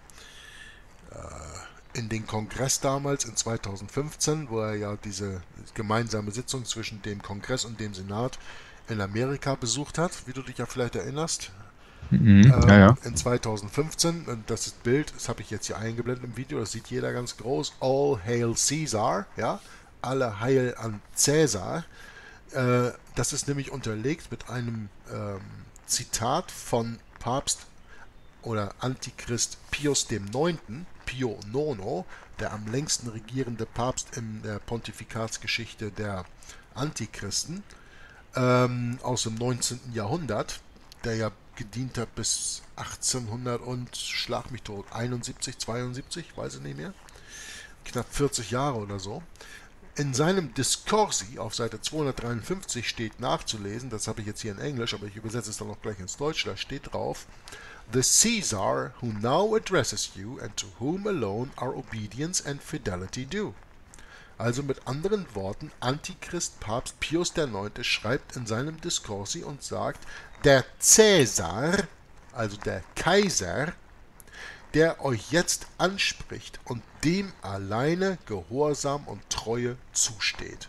S1: äh, in den Kongress damals in zweitausendfünfzehn, wo er ja diese gemeinsame Sitzung zwischen dem Kongress und dem Senat in Amerika besucht hat, wie du dich ja vielleicht erinnerst.
S2: Mhm. Ja,
S1: Ähm,
S2: ja.
S1: in zweitausendfünfzehn, und das ist Bild, das habe ich jetzt hier eingeblendet im Video, das sieht jeder ganz groß, All Hail Caesar, ja, alle Heil an Cäsar. Äh, das ist nämlich unterlegt mit einem ähm, Zitat von Papst oder Antichrist Pius dem Neunten, Pio Nono, der am längsten regierende Papst in der Pontifikatsgeschichte der Antichristen, ähm, aus dem neunzehnten Jahrhundert, der ja gedient hat bis achtzehnhundert und schlag mich tot, einundsiebzig, zweiundsiebzig, weiß ich nicht mehr, knapp vierzig Jahre oder so. In seinem Discorsi auf Seite zweihundertdreiundfünfzig steht nachzulesen, das habe ich jetzt hier in Englisch, aber ich übersetze es dann auch gleich ins Deutsch, da steht drauf: The Caesar who now addresses you and to whom alone are obedience and fidelity due. Also mit anderen Worten, Antichrist Papst Pius der Neunte schreibt in seinem Discorsi und sagt, der Cäsar, also der Kaiser, der euch jetzt anspricht und dem alleine Gehorsam und Treue zusteht.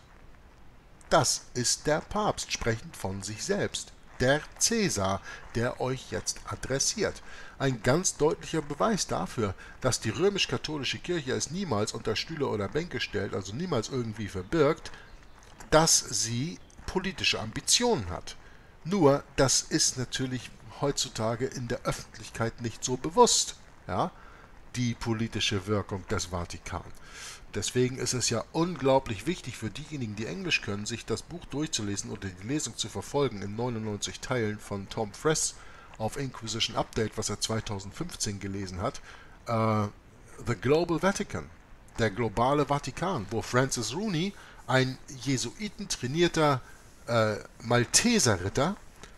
S1: Das ist der Papst, sprechend von sich selbst. Der Cäsar, der euch jetzt adressiert. Ein ganz deutlicher Beweis dafür, dass die römisch-katholische Kirche es niemals unter Stühle oder Bänke stellt, also niemals irgendwie verbirgt, dass sie politische Ambitionen hat. Nur, das ist natürlich heutzutage in der Öffentlichkeit nicht so bewusst, ja, die politische Wirkung des Vatikan. Deswegen ist es ja unglaublich wichtig für diejenigen, die Englisch können, sich das Buch durchzulesen oder die Lesung zu verfolgen in neunundneunzig Teilen von Tom Friess auf Inquisition Update, was er zweitausendfünfzehn gelesen hat, uh, The Global Vatican, der globale Vatikan, wo Francis Rooney, ein jesuitentrainierter äh, Malteserritter,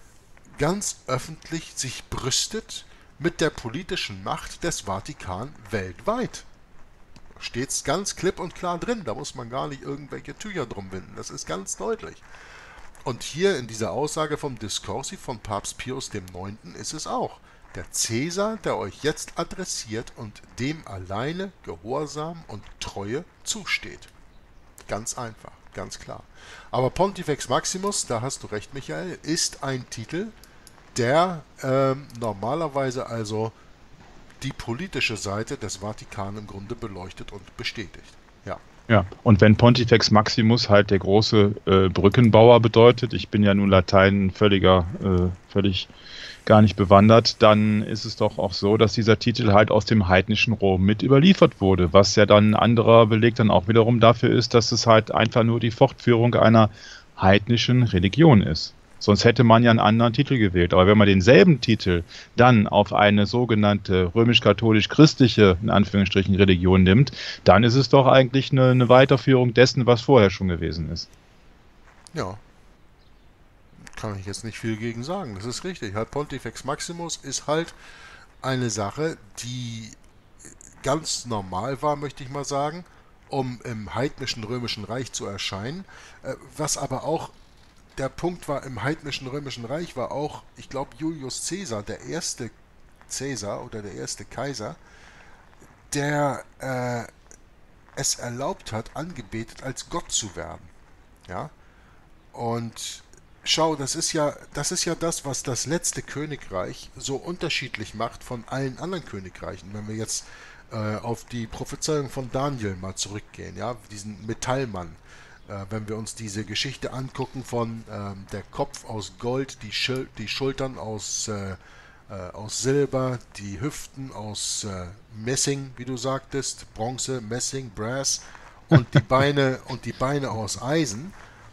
S1: ganz öffentlich sich brüstet mit der politischen Macht des Vatikan weltweit. Steht's ganz klipp und klar drin, da muss man gar nicht irgendwelche Tücher drum winden, das ist ganz deutlich. Und hier in dieser Aussage vom Discorsi von Papst Pius dem Neunten ist es auch. Der Cäsar, der euch jetzt adressiert und dem alleine Gehorsam und Treue zusteht. Ganz einfach, ganz klar. Aber Pontifex Maximus, da hast du recht, Michael, ist ein Titel, der ähm, normalerweise also die politische Seite des Vatikan im Grunde beleuchtet und bestätigt. Ja.
S2: Ja, und wenn Pontifex Maximus halt der große äh, Brückenbauer bedeutet, ich bin ja nun Latein völliger, äh, völlig gar nicht bewandert, dann ist es doch auch so, dass dieser Titel halt aus dem heidnischen Rom mit überliefert wurde, was ja dann ein anderer Beleg dann auch wiederum dafür ist, dass es halt einfach nur die Fortführung einer heidnischen Religion ist. Sonst hätte man ja einen anderen Titel gewählt. Aber wenn man denselben Titel dann auf eine sogenannte römisch-katholisch-christliche, in Anführungsstrichen, Religion nimmt, dann ist es doch eigentlich eine, eine Weiterführung dessen, was vorher schon gewesen ist.
S1: Ja, kann ich jetzt nicht viel gegen sagen. Das ist richtig. Halt Pontifex Maximus ist halt eine Sache, die ganz normal war, möchte ich mal sagen, um im heidnischen römischen Reich zu erscheinen, äh, was aber auch der Punkt war, im heidnischen römischen Reich war auch, ich glaube, Julius Caesar, der erste Caesar oder der erste Kaiser, der äh, es erlaubt hat, angebetet als Gott zu werden. Ja? Und schau, das ist ja, das ist ja das, was das letzte Königreich so unterschiedlich macht von allen anderen Königreichen. Wenn wir jetzt äh, auf die Prophezeiung von Daniel mal zurückgehen, ja, diesen Metallmann. Äh, wenn wir uns diese Geschichte angucken von ähm, der Kopf aus Gold, die, Schul die Schultern aus, äh, äh, aus Silber, die Hüften aus äh, Messing, wie du sagtest, Bronze, Messing, Brass und die Beine und die Beine aus Eisen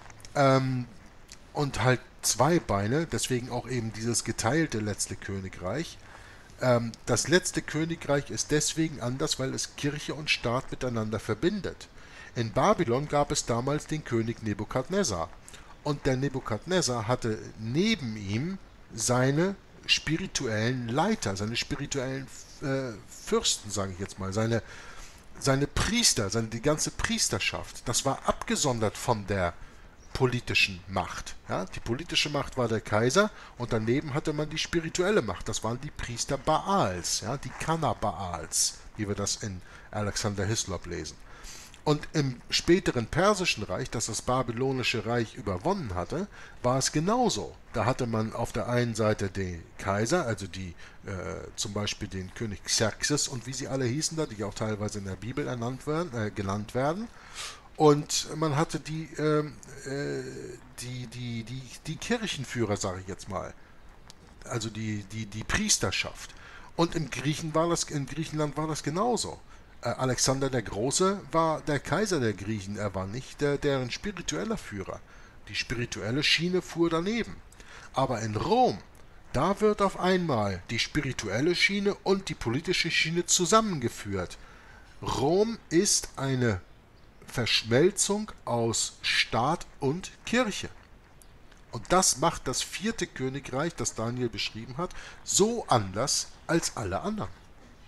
S1: ähm, und halt zwei Beine, deswegen auch eben dieses geteilte letzte Königreich. Ähm, das letzte Königreich ist deswegen anders, weil es Kirche und Staat miteinander verbindet. In Babylon gab es damals den König Nebukadnezar. Und der Nebukadnezar hatte neben ihm seine spirituellen Leiter, seine spirituellen äh, Fürsten, sage ich jetzt mal, seine, seine Priester, seine, die ganze Priesterschaft. Das war abgesondert von der politischen Macht. Ja? Die politische Macht war der Kaiser und daneben hatte man die spirituelle Macht. Das waren die Priester Baals, ja? Die Kanna Baals, wie wir das in Alexander Hislop lesen. Und im späteren Persischen Reich, das das Babylonische Reich überwonnen hatte, war es genauso. Da hatte man auf der einen Seite den Kaiser, also die äh, zum Beispiel den König Xerxes und wie sie alle hießen da, die auch teilweise in der Bibel ernannt werden, äh, genannt werden. Und man hatte die, äh, äh, die, die, die, die Kirchenführer, sage ich jetzt mal, also die, die, die Priesterschaft. Und im Griechen war das, in Griechenland war das genauso. Alexander der Große war der Kaiser der Griechen, er war nicht der, deren spiritueller Führer. Die spirituelle Schiene fuhr daneben. Aber in Rom, da wird auf einmal die spirituelle Schiene und die politische Schiene zusammengeführt. Rom ist eine Verschmelzung aus Staat und Kirche. Und das macht das vierte Königreich, das Daniel beschrieben hat, so anders als alle anderen.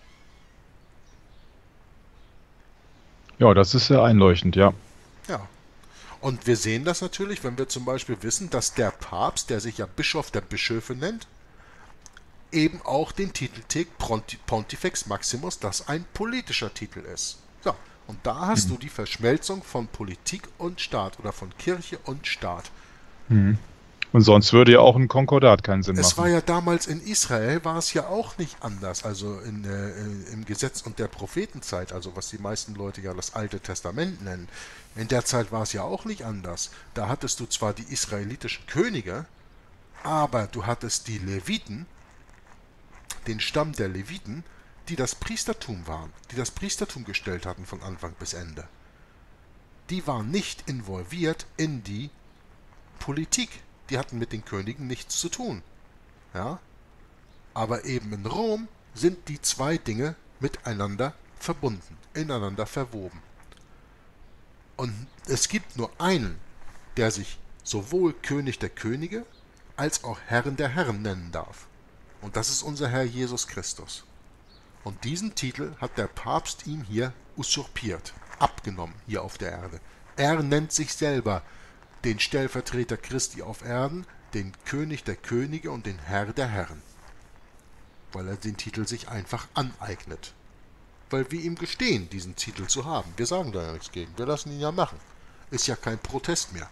S2: Ja, das ist sehr einleuchtend, ja.
S1: Ja. Und wir sehen das natürlich, wenn wir zum Beispiel wissen, dass der Papst, der sich ja Bischof der Bischöfe nennt, eben auch den Titel trägt Pontifex Maximus, das ein politischer Titel ist. So, und da hast mhm. du die Verschmelzung von Politik und Staat oder von Kirche und Staat.
S2: Mhm. Und sonst würde ja auch ein Konkordat keinen Sinn machen.
S1: Es war ja damals in Israel, war es ja auch nicht anders, also in, äh, im Gesetz und der Prophetenzeit, also was die meisten Leute ja das Alte Testament nennen. In der Zeit war es ja auch nicht anders. Da hattest du zwar die israelitischen Könige, aber du hattest die Leviten, den Stamm der Leviten, die das Priestertum waren, die das Priestertum gestellt hatten von Anfang bis Ende. Die waren nicht involviert in die Politik. Die hatten mit den Königen nichts zu tun. Ja? Aber eben in Rom sind die zwei Dinge miteinander verbunden, ineinander verwoben. Und es gibt nur einen, der sich sowohl König der Könige als auch Herren der Herren nennen darf. Und das ist unser Herr Jesus Christus. Und diesen Titel hat der Papst ihm hier usurpiert, abgenommen hier auf der Erde. Er nennt sich selber den Stellvertreter Christi auf Erden, den König der Könige und den Herr der Herren, weil er den Titel sich einfach aneignet. Weil wir ihm gestehen, diesen Titel zu haben. Wir sagen da ja nichts gegen, wir lassen ihn ja machen. Ist ja kein Protest mehr.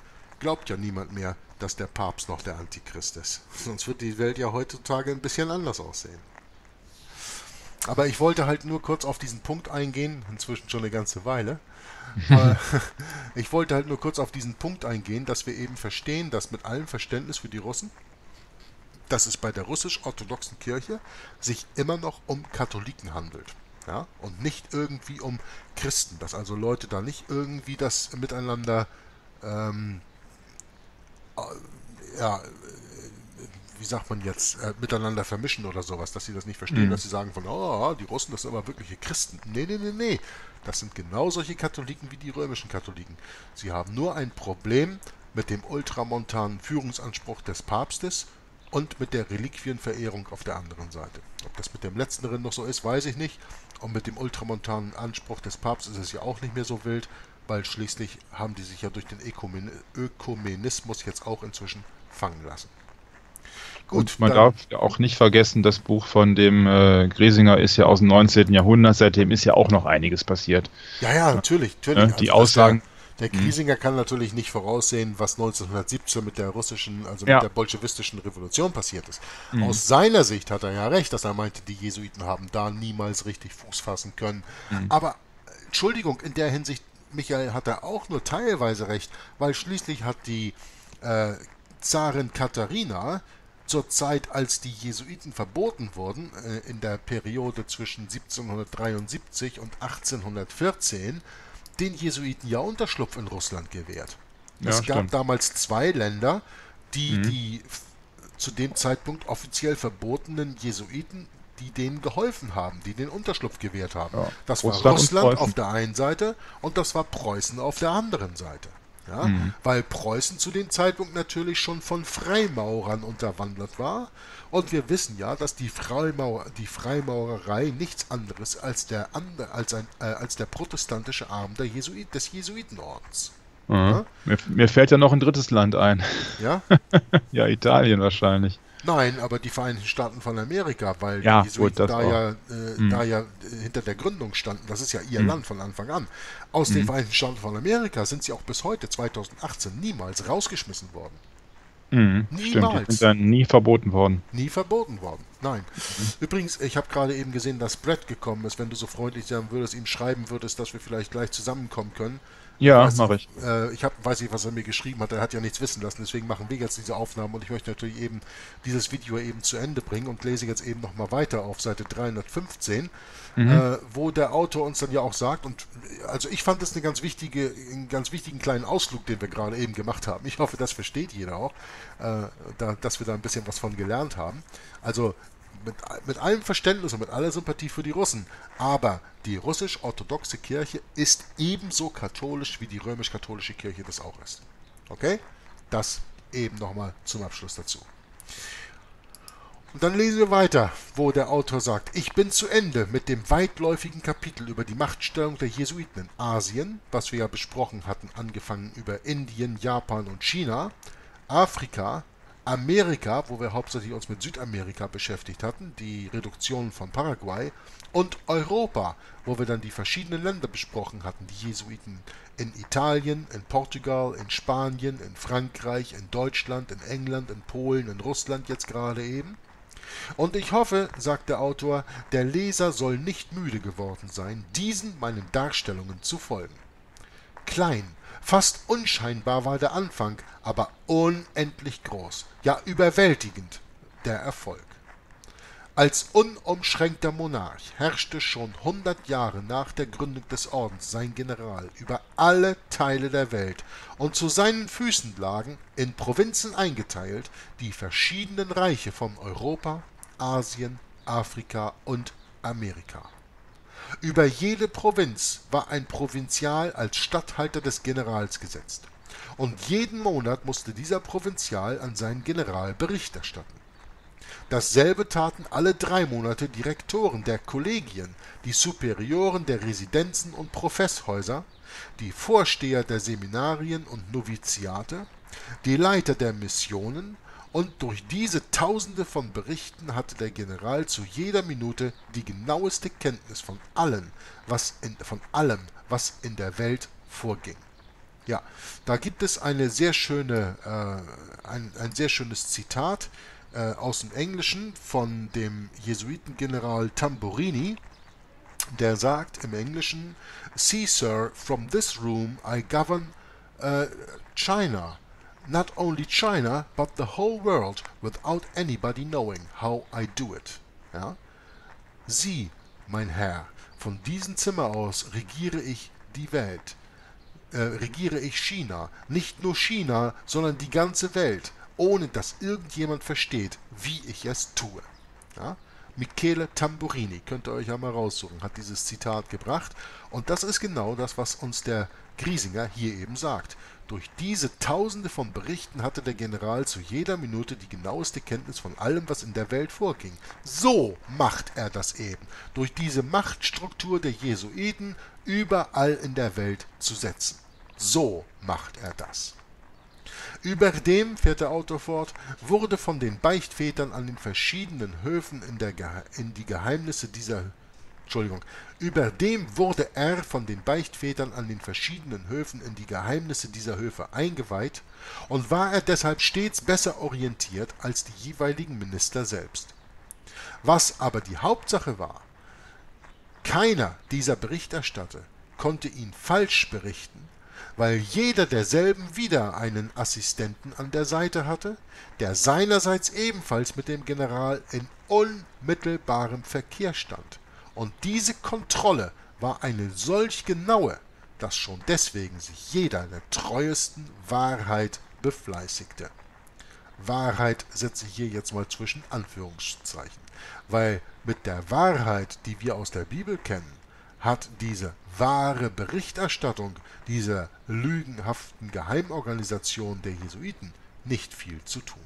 S1: glaubt ja niemand mehr, dass der Papst noch der Antichrist ist. Sonst wird die Welt ja heutzutage ein bisschen anders aussehen. Aber ich wollte halt nur kurz auf diesen Punkt eingehen, inzwischen schon eine ganze Weile. Aber ich wollte halt nur kurz auf diesen Punkt eingehen, dass wir eben verstehen, dass mit allem Verständnis für die Russen, dass es bei der russisch-orthodoxen Kirche sich immer noch um Katholiken handelt. Ja? Und nicht irgendwie um Christen, dass also Leute da nicht irgendwie das miteinander ähm, äh, ja, wie sagt man jetzt, äh, miteinander vermischen oder sowas, dass sie das nicht verstehen,
S2: Mhm.
S1: dass sie sagen von, oh, die Russen, das sind aber wirkliche Christen. Nee, nee, nee, nee. Das sind genau solche Katholiken wie die römischen Katholiken. Sie haben nur ein Problem mit dem ultramontanen Führungsanspruch des Papstes und mit der Reliquienverehrung auf der anderen Seite. Ob das mit dem letzteren noch so ist, weiß ich nicht. Und mit dem ultramontanen Anspruch des Papstes ist es ja auch nicht mehr so wild, weil schließlich haben die sich ja durch den Ökumen Ökumenismus jetzt auch inzwischen fangen lassen. Gut,
S2: Und man
S1: dann,
S2: darf ja auch nicht vergessen, das Buch von dem äh, Griesinger ist ja aus dem neunzehnten. Jahrhundert, seitdem ist ja auch noch einiges passiert.
S1: ja, ja, natürlich, natürlich.
S2: Ne? Die
S1: Also, dass
S2: Aussagen,
S1: Der, der Griesinger kann natürlich nicht voraussehen, was neunzehnhundertsiebzehn mit der russischen, also
S2: Ja.
S1: mit der bolschewistischen Revolution passiert ist.
S2: Mhm.
S1: Aus seiner Sicht hat er ja recht, dass er meinte, die Jesuiten haben da niemals richtig Fuß fassen können.
S2: Mhm.
S1: Aber, äh, Entschuldigung, in der Hinsicht, Michael, hat er auch nur teilweise recht, weil schließlich hat die äh, Zarin Katharina zur Zeit, als die Jesuiten verboten wurden, äh, in der Periode zwischen siebzehnhundertdreiundsiebzig und achtzehnhundertvierzehn, den Jesuiten ja Unterschlupf in Russland gewährt.
S2: Ja,
S1: es gab
S2: stimmt.
S1: damals zwei Länder, die
S2: Mhm.
S1: die f- zu dem Zeitpunkt offiziell verbotenen Jesuiten, die denen geholfen haben, die den Unterschlupf gewährt haben.
S2: Ja,
S1: Das war
S2: Russland und
S1: Russland
S2: Preußen.
S1: auf der einen Seite und das war Preußen auf der anderen Seite. Ja,
S2: Mhm.
S1: weil Preußen zu dem Zeitpunkt natürlich schon von Freimaurern unterwandert war. Und wir wissen ja, dass die, Freimaurer, die Freimaurerei nichts anderes als der, andere, als, ein, äh, als der protestantische Arm der Jesuit, des Jesuitenordens.
S2: Mhm.
S1: Ja?
S2: Mir, mir fällt ja noch ein drittes Land ein.
S1: Ja?
S2: Ja, Italien wahrscheinlich.
S1: Nein, aber die Vereinigten Staaten von Amerika, weil
S2: Ja,
S1: die Jesuiten
S2: gut, das
S1: da,
S2: auch.
S1: ja, äh,
S2: Mhm.
S1: da ja äh, hinter der Gründung standen. Das ist ja ihr
S2: Mhm.
S1: Land von Anfang an. Aus den
S2: Mhm.
S1: Vereinigten Staaten von Amerika sind sie auch bis heute, zweitausendachtzehn, niemals rausgeschmissen worden.
S2: Mhm. Stimmt, die
S1: Niemals.
S2: sind dann nie verboten worden.
S1: Nie verboten worden. Nein. Übrigens, ich habe gerade eben gesehen, dass Brett gekommen ist. Wenn du so freundlich sein würdest, ihm schreiben würdest, dass wir vielleicht gleich zusammenkommen können.
S2: Ja,
S1: Weiß
S2: mache ich.
S1: Äh, ich hab, weiß nicht, was er mir geschrieben hat. Er hat ja nichts wissen lassen. Deswegen machen wir jetzt diese Aufnahmen und ich möchte natürlich eben dieses Video eben zu Ende bringen und lese jetzt eben nochmal weiter auf Seite dreihundertfünfzehn,
S2: Mhm.
S1: äh, wo der Autor uns dann ja auch sagt, und also ich fand das eine ganz wichtige, einen ganz wichtigen kleinen Ausflug, den wir gerade eben gemacht haben. Ich hoffe, das versteht jeder auch, äh, da, dass wir da ein bisschen was von gelernt haben. Also mit, mit allem Verständnis und mit aller Sympathie für die Russen. Aber die russisch-orthodoxe Kirche ist ebenso katholisch, wie die römisch-katholische Kirche das auch ist. Okay? Das eben nochmal zum Abschluss dazu. Und dann lesen wir weiter, wo der Autor sagt, ich bin zu Ende mit dem weitläufigen Kapitel über die Machtstellung der Jesuiten in Asien, was wir ja besprochen hatten, angefangen über Indien, Japan und China, Afrika, Amerika, wo wir hauptsächlich uns mit Südamerika beschäftigt hatten, die Reduktion von Paraguay, und Europa, wo wir dann die verschiedenen Länder besprochen hatten, die Jesuiten in Italien, in Portugal, in Spanien, in Frankreich, in Deutschland, in England, in Polen, in Russland jetzt gerade eben. Und ich hoffe, sagt der Autor, der Leser soll nicht müde geworden sein, diesen meinen Darstellungen zu folgen. Klein, fast unscheinbar war der Anfang, aber unendlich groß, ja überwältigend der Erfolg. Als unumschränkter Monarch herrschte schon hundert Jahre nach der Gründung des Ordens sein General über alle Teile der Welt, und zu seinen Füßen lagen, in Provinzen eingeteilt, die verschiedenen Reiche von Europa, Asien, Afrika und Amerika. Über jede Provinz war ein Provinzial als Statthalter des Generals gesetzt, und jeden Monat musste dieser Provinzial an seinen General Bericht erstatten. Dasselbe taten alle drei Monate die Rektoren der Kollegien, die Superioren der Residenzen und Professhäuser, die Vorsteher der Seminarien und Noviziate, die Leiter der Missionen, und durch diese Tausende von Berichten hatte der General zu jeder Minute die genaueste Kenntnis von allem, was in, von allem, was in der Welt vorging. Ja, da gibt es eine sehr schöne, äh, ein, ein sehr schönes Zitat äh, aus dem Englischen von dem Jesuitengeneral Tamburini, der sagt im Englischen: See, Sir, from this room I govern uh, China. Not only China, but the whole world, without anybody knowing how I do it. Ja? Sie, mein Herr, von diesem Zimmer aus regiere ich die Welt, äh, regiere ich China. Nicht nur China, sondern die ganze Welt, ohne dass irgendjemand versteht, wie ich es tue. Ja? Michele Tamburini, könnt ihr euch ja mal raussuchen, hat dieses Zitat gebracht. Und das ist genau das, was uns der Griesinger hier eben sagt. Durch diese Tausende von Berichten hatte der General zu jeder Minute die genaueste Kenntnis von allem, was in der Welt vorging. So macht er das eben, durch diese Machtstruktur der Jesuiten überall in der Welt zu setzen. So macht er das. Überdem, fährt der Autor fort, wurde von den Beichtvätern an den verschiedenen Höfen in, der Gehe in die Geheimnisse dieser Entschuldigung. Überdem wurde er von den Beichtvätern an den verschiedenen Höfen in die Geheimnisse dieser Höfe eingeweiht und war er deshalb stets besser orientiert als die jeweiligen Minister selbst. Was aber die Hauptsache war: keiner dieser Berichterstatter konnte ihn falsch berichten, weil jeder derselben wieder einen Assistenten an der Seite hatte, der seinerseits ebenfalls mit dem General in unmittelbarem Verkehr stand. Und diese Kontrolle war eine solch genaue, dass schon deswegen sich jeder der treuesten Wahrheit befleißigte. Wahrheit setze ich hier jetzt mal zwischen Anführungszeichen, weil mit der Wahrheit, die wir aus der Bibel kennen, hat diese wahre Berichterstattung dieser lügenhaften Geheimorganisation der Jesuiten nicht viel zu tun.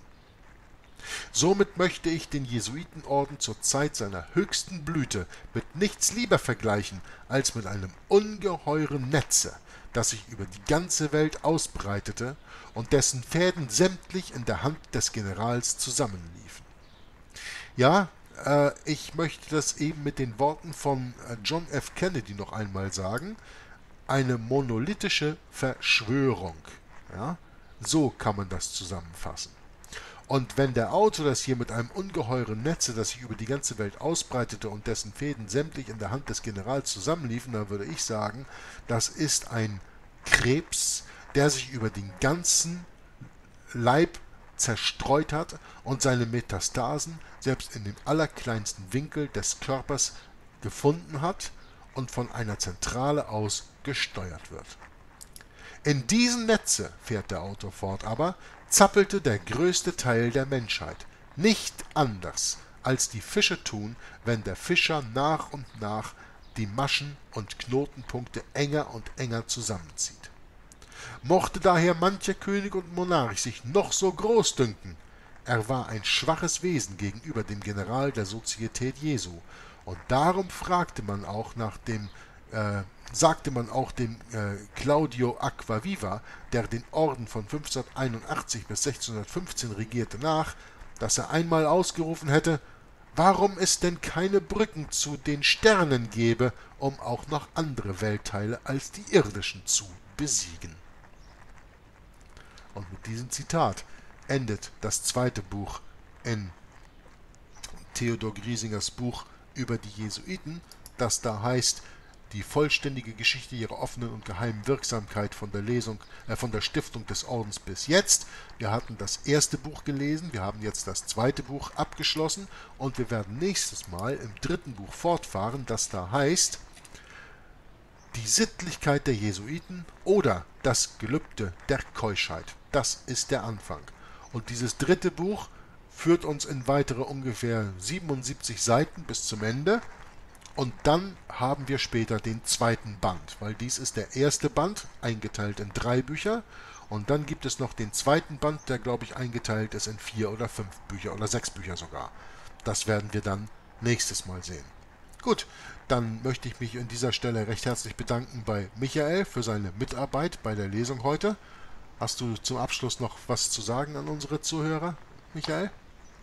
S1: Somit möchte ich den Jesuitenorden zur Zeit seiner höchsten Blüte mit nichts lieber vergleichen als mit einem ungeheuren Netze, das sich über die ganze Welt ausbreitete und dessen Fäden sämtlich in der Hand des Generals zusammenliefen. Ja, äh, ich möchte das eben mit den Worten von John F. Kennedy noch einmal sagen: eine monolithische Verschwörung. Ja, so kann man das zusammenfassen. Und wenn der Autor das hier mit einem ungeheuren Netze, das sich über die ganze Welt ausbreitete und dessen Fäden sämtlich in der Hand des Generals zusammenliefen, dann würde ich sagen, das ist ein Krebs, der sich über den ganzen Leib zerstreut hat und seine Metastasen selbst in dem allerkleinsten Winkel des Körpers gefunden hat und von einer Zentrale aus gesteuert wird. In diesem Netze, fährt der Autor fort, aber zappelte der größte Teil der Menschheit, nicht anders, als die Fische tun, wenn der Fischer nach und nach die Maschen und Knotenpunkte enger und enger zusammenzieht. Mochte daher mancher König und Monarch sich noch so groß dünken, er war ein schwaches Wesen gegenüber dem General der Sozietät Jesu, und darum fragte man auch nach dem äh, sagte man auch dem äh, Claudio Acquaviva, der den Orden von fünfzehnhunderteinundachtzig bis sechzehnhundertfünfzehn regierte, nach, dass er einmal ausgerufen hätte: Warum es denn keine Brücken zu den Sternen gebe, um auch noch andere Weltteile als die irdischen zu besiegen. Und mit diesem Zitat endet das zweite Buch in Theodor Griesingers Buch über die Jesuiten, das da heißt: Die vollständige Geschichte ihrer offenen und geheimen Wirksamkeit von der Lesung, äh, von der Stiftung des Ordens bis jetzt. Wir hatten das erste Buch gelesen, wir haben jetzt das zweite Buch abgeschlossen und wir werden nächstes Mal im dritten Buch fortfahren, das da heißt Die Sittlichkeit der Jesuiten oder das Gelübde der Keuschheit. Das ist der Anfang. Und dieses dritte Buch führt uns in weitere ungefähr siebenundsiebzig Seiten bis zum Ende. Und dann haben wir später den zweiten Band, weil dies ist der erste Band, eingeteilt in drei Bücher. Und dann gibt es noch den zweiten Band, der, glaube ich, eingeteilt ist in vier oder fünf Bücher oder sechs Bücher sogar. Das werden wir dann nächstes Mal sehen. Gut, dann möchte ich mich an dieser Stelle recht herzlich bedanken bei Michael für seine Mitarbeit bei der Lesung heute. Hast du zum Abschluss noch was zu sagen an unsere Zuhörer, Michael?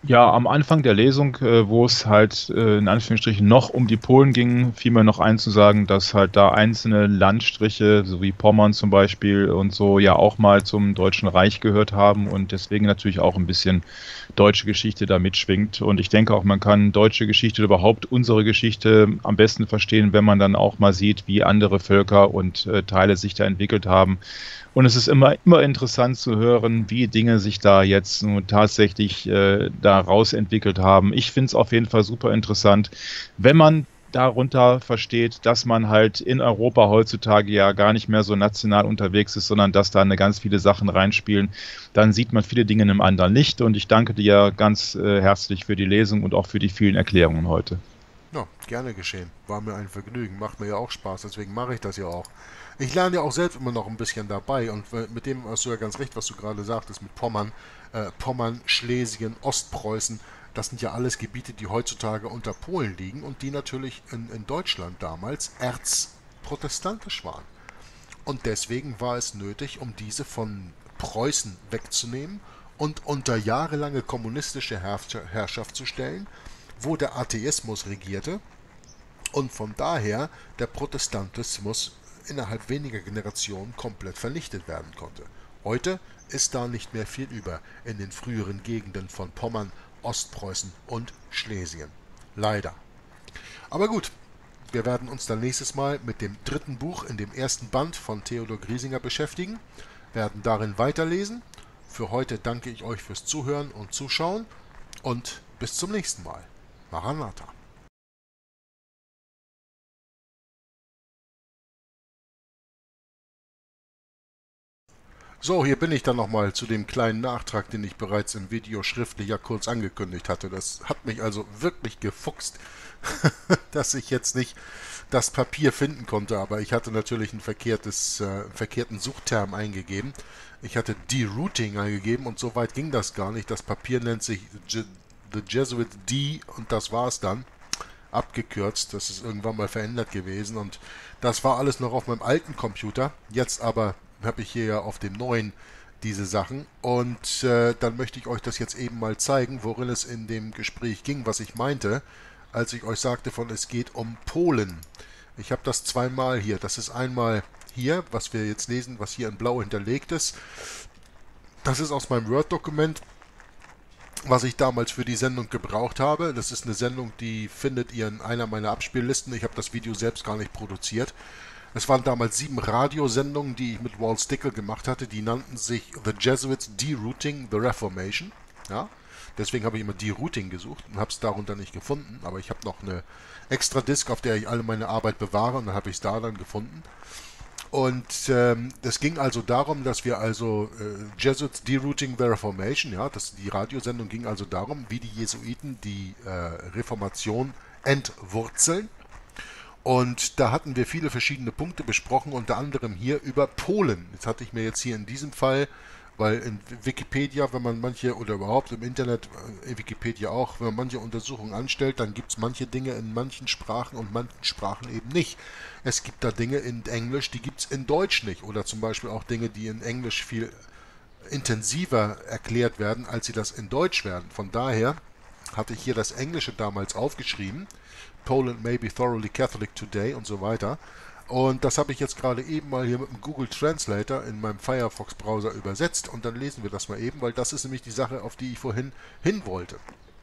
S2: Ja, am Anfang der Lesung, äh, wo es halt äh, in Anführungsstrichen noch um die Polen ging, fiel mir noch ein zu sagen, dass halt da einzelne Landstriche, so wie Pommern zum Beispiel und so, ja auch mal zum Deutschen Reich gehört haben und deswegen natürlich auch ein bisschen deutsche Geschichte da mitschwingt. Und ich denke auch, man kann deutsche Geschichte oder überhaupt unsere Geschichte am besten verstehen, wenn man dann auch mal sieht, wie andere Völker und äh, Teile sich da entwickelt haben. Und es ist immer, immer interessant zu hören, wie Dinge sich da jetzt nun tatsächlich äh, da rausentwickelt haben. Ich finde es auf jeden Fall super interessant, wenn man darunter versteht, dass man halt in Europa heutzutage ja gar nicht mehr so national unterwegs ist, sondern dass da eine ganz viele Sachen reinspielen, dann sieht man viele Dinge in einem anderen Licht. Und ich danke dir ganz äh, herzlich für die Lesung und auch für die vielen Erklärungen heute.
S1: Ja, gerne geschehen. War mir ein Vergnügen. Macht mir ja auch Spaß, deswegen mache ich das ja auch. Ich lerne ja auch selbst immer noch ein bisschen dabei und äh, mit dem hast du ja ganz recht, was du gerade sagtest, mit Pommern, äh, Pommern, Schlesien, Ostpreußen, das sind ja alles Gebiete, die heutzutage unter Polen liegen und die natürlich in, in Deutschland damals erzprotestantisch waren. Und deswegen war es nötig, um diese von Preußen wegzunehmen und unter jahrelange kommunistische Herrschaft zu stellen, wo der Atheismus regierte und von daher der Protestantismus innerhalb weniger Generationen komplett vernichtet werden konnte. Heute ist da nicht mehr viel über in den früheren Gegenden von Pommern, Ostpreußen und Schlesien. Leider. Aber gut, wir werden uns dann nächstes Mal mit dem dritten Buch in dem ersten Band von Theodor Griesinger beschäftigen, werden darin weiterlesen. Für heute danke ich euch fürs Zuhören und Zuschauen und bis zum nächsten Mal. Maranatha. So, hier bin ich dann nochmal zu dem kleinen Nachtrag, den ich bereits im Video schriftlich ja kurz angekündigt hatte. Das hat mich also wirklich gefuchst, dass ich jetzt nicht das Papier finden konnte, aber ich hatte natürlich ein verkehrtes, äh, verkehrten Suchterm eingegeben. Ich hatte Derouting eingegeben und so weit ging das gar nicht. Das Papier nennt sich Je The Jesuit D und das war's dann. Abgekürzt, das ist irgendwann mal verändert gewesen und das war alles noch auf meinem alten Computer. Jetzt aber habe ich hier ja auf dem neuen diese Sachen und äh, dann möchte ich euch das jetzt eben mal zeigen, worin es in dem Gespräch ging, was ich meinte, als ich euch sagte von es geht um Polen. Ich habe das zweimal hier. Das ist einmal hier, was wir jetzt lesen, was hier in blau hinterlegt ist. Das ist aus meinem Word-Dokument, was ich damals für die Sendung gebraucht habe. Das ist eine Sendung, die findet ihr in einer meiner Abspiellisten. Ich habe das Video selbst gar nicht produziert. Es waren damals sieben Radiosendungen, die ich mit Walt Stickle gemacht hatte. Die nannten sich The Jesuits Derouting the Reformation. Ja, deswegen habe ich immer Derouting gesucht und habe es darunter nicht gefunden. Aber ich habe noch eine extra Disk, auf der ich alle meine Arbeit bewahre und dann habe ich es da dann gefunden. Und ähm, es ging also darum, dass wir also äh, Jesuits Derouting the Reformation, ja, das, die Radiosendung ging also darum, wie die Jesuiten die äh, Reformation entwurzeln. Und da hatten wir viele verschiedene Punkte besprochen, unter anderem hier über Polen. Jetzt hatte ich mir jetzt hier in diesem Fall, weil in Wikipedia, wenn man manche, oder überhaupt im Internet, in Wikipedia auch, wenn man manche Untersuchungen anstellt, dann gibt es manche Dinge in manchen Sprachen und manchen Sprachen eben nicht. Es gibt da Dinge in Englisch, die gibt es in Deutsch nicht. Oder zum Beispiel auch Dinge, die in Englisch viel intensiver erklärt werden, als sie das in Deutsch werden. Von daher hatte ich hier das Englische damals aufgeschrieben. Poland may be thoroughly Catholic today und so weiter. Und das habe ich jetzt gerade eben mal hier mit dem Google Translator in meinem Firefox-Browser übersetzt. Und dann lesen wir das mal eben, weil das ist nämlich die Sache, auf die ich vorhin hin wollte.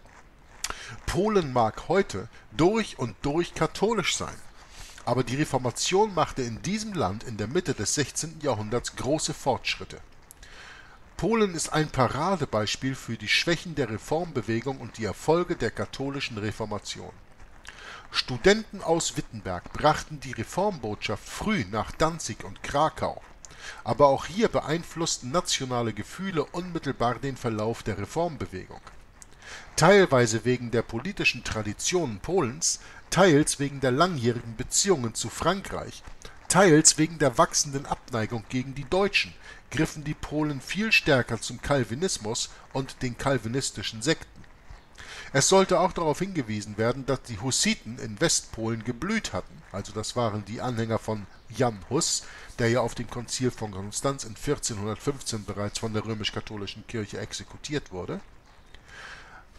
S1: Polen mag heute durch und durch katholisch sein. Aber die Reformation machte in diesem Land in der Mitte des sechzehnten. Jahrhunderts große Fortschritte. Polen ist ein Paradebeispiel für die Schwächen der Reformbewegung und die Erfolge der katholischen Reformation. Studenten aus Wittenberg brachten die Reformbotschaft früh nach Danzig und Krakau. Aber auch hier beeinflussten nationale Gefühle unmittelbar den Verlauf der Reformbewegung. Teilweise wegen der politischen Traditionen Polens, teils wegen der langjährigen Beziehungen zu Frankreich, teils wegen der wachsenden Abneigung gegen die Deutschen, griffen die Polen viel stärker zum Calvinismus und den calvinistischen Sekten. Es sollte auch darauf hingewiesen werden, dass die Hussiten in Westpolen geblüht hatten, also das waren die Anhänger von Jan Hus, der ja auf dem Konzil von Konstanz in vierzehnhundertfünfzehn bereits von der römisch-katholischen Kirche exekutiert wurde.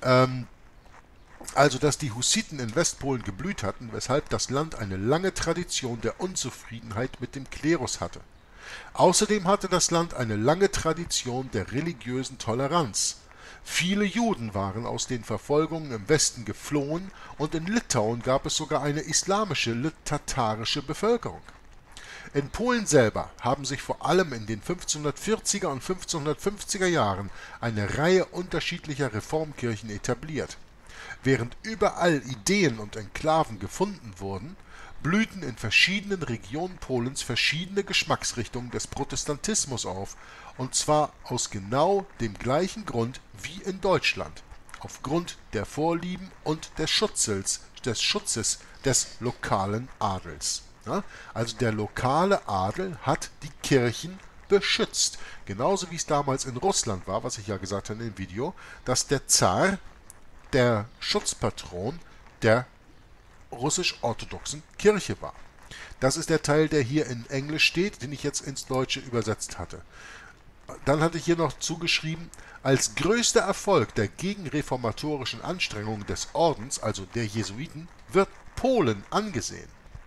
S1: Ähm, also, dass die Hussiten in Westpolen geblüht hatten, weshalb das Land eine lange Tradition der Unzufriedenheit mit dem Klerus hatte. Außerdem hatte das Land eine lange Tradition der religiösen Toleranz. Viele Juden waren aus den Verfolgungen im Westen geflohen und in Litauen gab es sogar eine islamische tatarische Bevölkerung. In Polen selber haben sich vor allem in den fünfzehnhundertvierziger und fünfzehnhundertfünfziger Jahren eine Reihe unterschiedlicher Reformkirchen etabliert. Während überall Ideen und Enklaven gefunden wurden, blühten in verschiedenen Regionen Polens verschiedene Geschmacksrichtungen des Protestantismus auf, und zwar aus genau dem gleichen Grund wie in Deutschland, aufgrund der Vorlieben und des Schutzes des, Schutzes des lokalen Adels. Ja, also der lokale Adel hat die Kirchen beschützt, genauso wie es damals in Russland war, was ich ja gesagt habe im Video, dass der Zar der Schutzpatron der russisch-orthodoxen Kirche war. Das ist der Teil, der hier in Englisch steht, den ich jetzt ins Deutsche übersetzt hatte. Dann hatte ich hier noch zugeschrieben, als größter Erfolg der gegenreformatorischen Anstrengungen des Ordens, also der Jesuiten, wird Polen angesehen.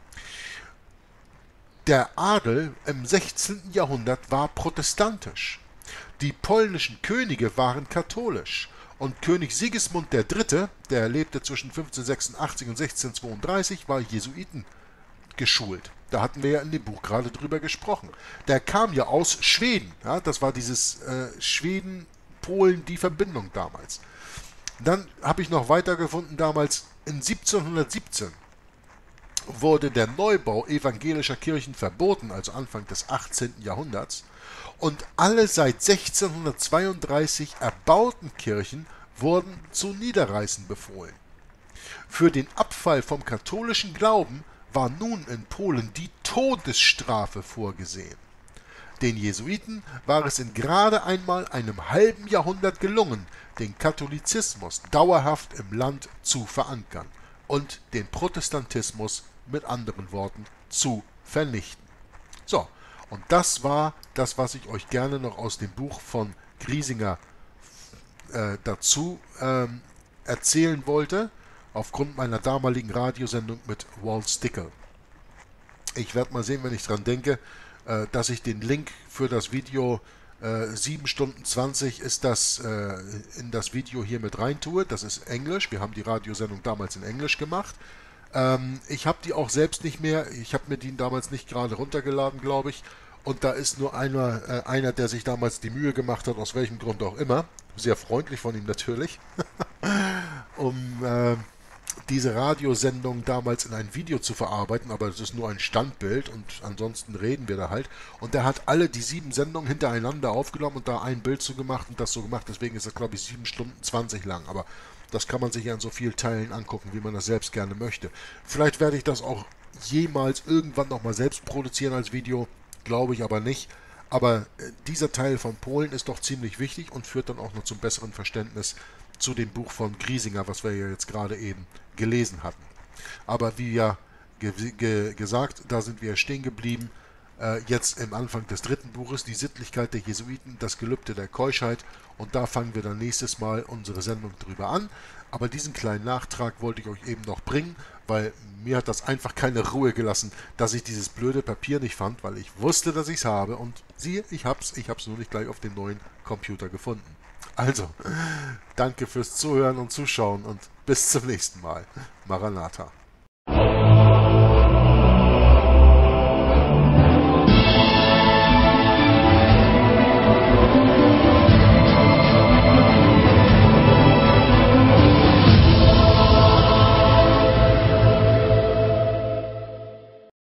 S1: Der Adel im sechzehnten Jahrhundert war protestantisch. Die polnischen Könige waren katholisch. Und König Sigismund der Dritte., der lebte zwischen fünfzehnhundertsechsundachtzig und sechzehnhundertzweiunddreißig, war Jesuiten geschult. Da hatten wir ja in dem Buch gerade drüber gesprochen. Der kam ja aus Schweden. Ja, das war dieses äh, Schweden-Polen, die Verbindung damals. Dann habe ich noch weitergefunden, damals in siebzehnhundertsiebzehn wurde der Neubau evangelischer Kirchen verboten, also Anfang des achtzehnten Jahrhunderts. Und alle seit sechzehnhundertzweiunddreißig erbauten Kirchen wurden zu Niederreißen befohlen. Für den Abfall vom katholischen Glauben war nun in Polen die Todesstrafe vorgesehen. Den Jesuiten war es in gerade einmal einem halben Jahrhundert gelungen, den Katholizismus dauerhaft im Land zu verankern und den Protestantismus, mit anderen Worten, zu vernichten. So, und das war das, was ich euch gerne noch aus dem Buch von Griesinger äh, dazu ähm, erzählen wollte, aufgrund meiner damaligen Radiosendung mit Walt Stickel. Ich werde mal sehen, wenn ich dran denke, äh, dass ich den Link für das Video äh, sieben Stunden zwanzig ist das äh, in das Video hier mit rein tue. Das ist Englisch. Wir haben die Radiosendung damals in Englisch gemacht. Ähm, ich habe die auch selbst nicht mehr. Ich habe mir die damals nicht gerade runtergeladen, glaube ich. Und da ist nur einer, äh, einer, der sich damals die Mühe gemacht hat, aus welchem Grund auch immer. Sehr freundlich von ihm natürlich. um äh, diese Radiosendung damals in ein Video zu verarbeiten, aber es ist nur ein Standbild und ansonsten reden wir da halt. Und der hat alle die sieben Sendungen hintereinander aufgenommen und da ein Bild zu gemacht und das so gemacht. Deswegen ist das, glaube ich, sieben Stunden zwanzig lang. Aber das kann man sich ja in so vielen Teilen angucken, wie man das selbst gerne möchte. Vielleicht werde ich das auch jemals irgendwann nochmal selbst produzieren als Video, glaube ich aber nicht. Aber dieser Teil von Polen ist doch ziemlich wichtig und führt dann auch noch zum besseren Verständnis zu dem Buch von Griesinger, was wir ja jetzt gerade eben gelesen hatten. Aber wie ja ge ge gesagt, da sind wir stehen geblieben. Äh, jetzt im Anfang des dritten Buches, die Sittlichkeit der Jesuiten, das Gelübde der Keuschheit. Und da fangen wir dann nächstes Mal unsere Sendung drüber an. Aber diesen kleinen Nachtrag wollte ich euch eben noch bringen, weil mir hat das einfach keine Ruhe gelassen, dass ich dieses blöde Papier nicht fand, weil ich wusste, dass ich es habe. Und siehe, ich hab's, ich hab's nur nicht gleich auf dem neuen Computer gefunden. Also, danke fürs Zuhören und Zuschauen und bis zum nächsten Mal. Maranatha.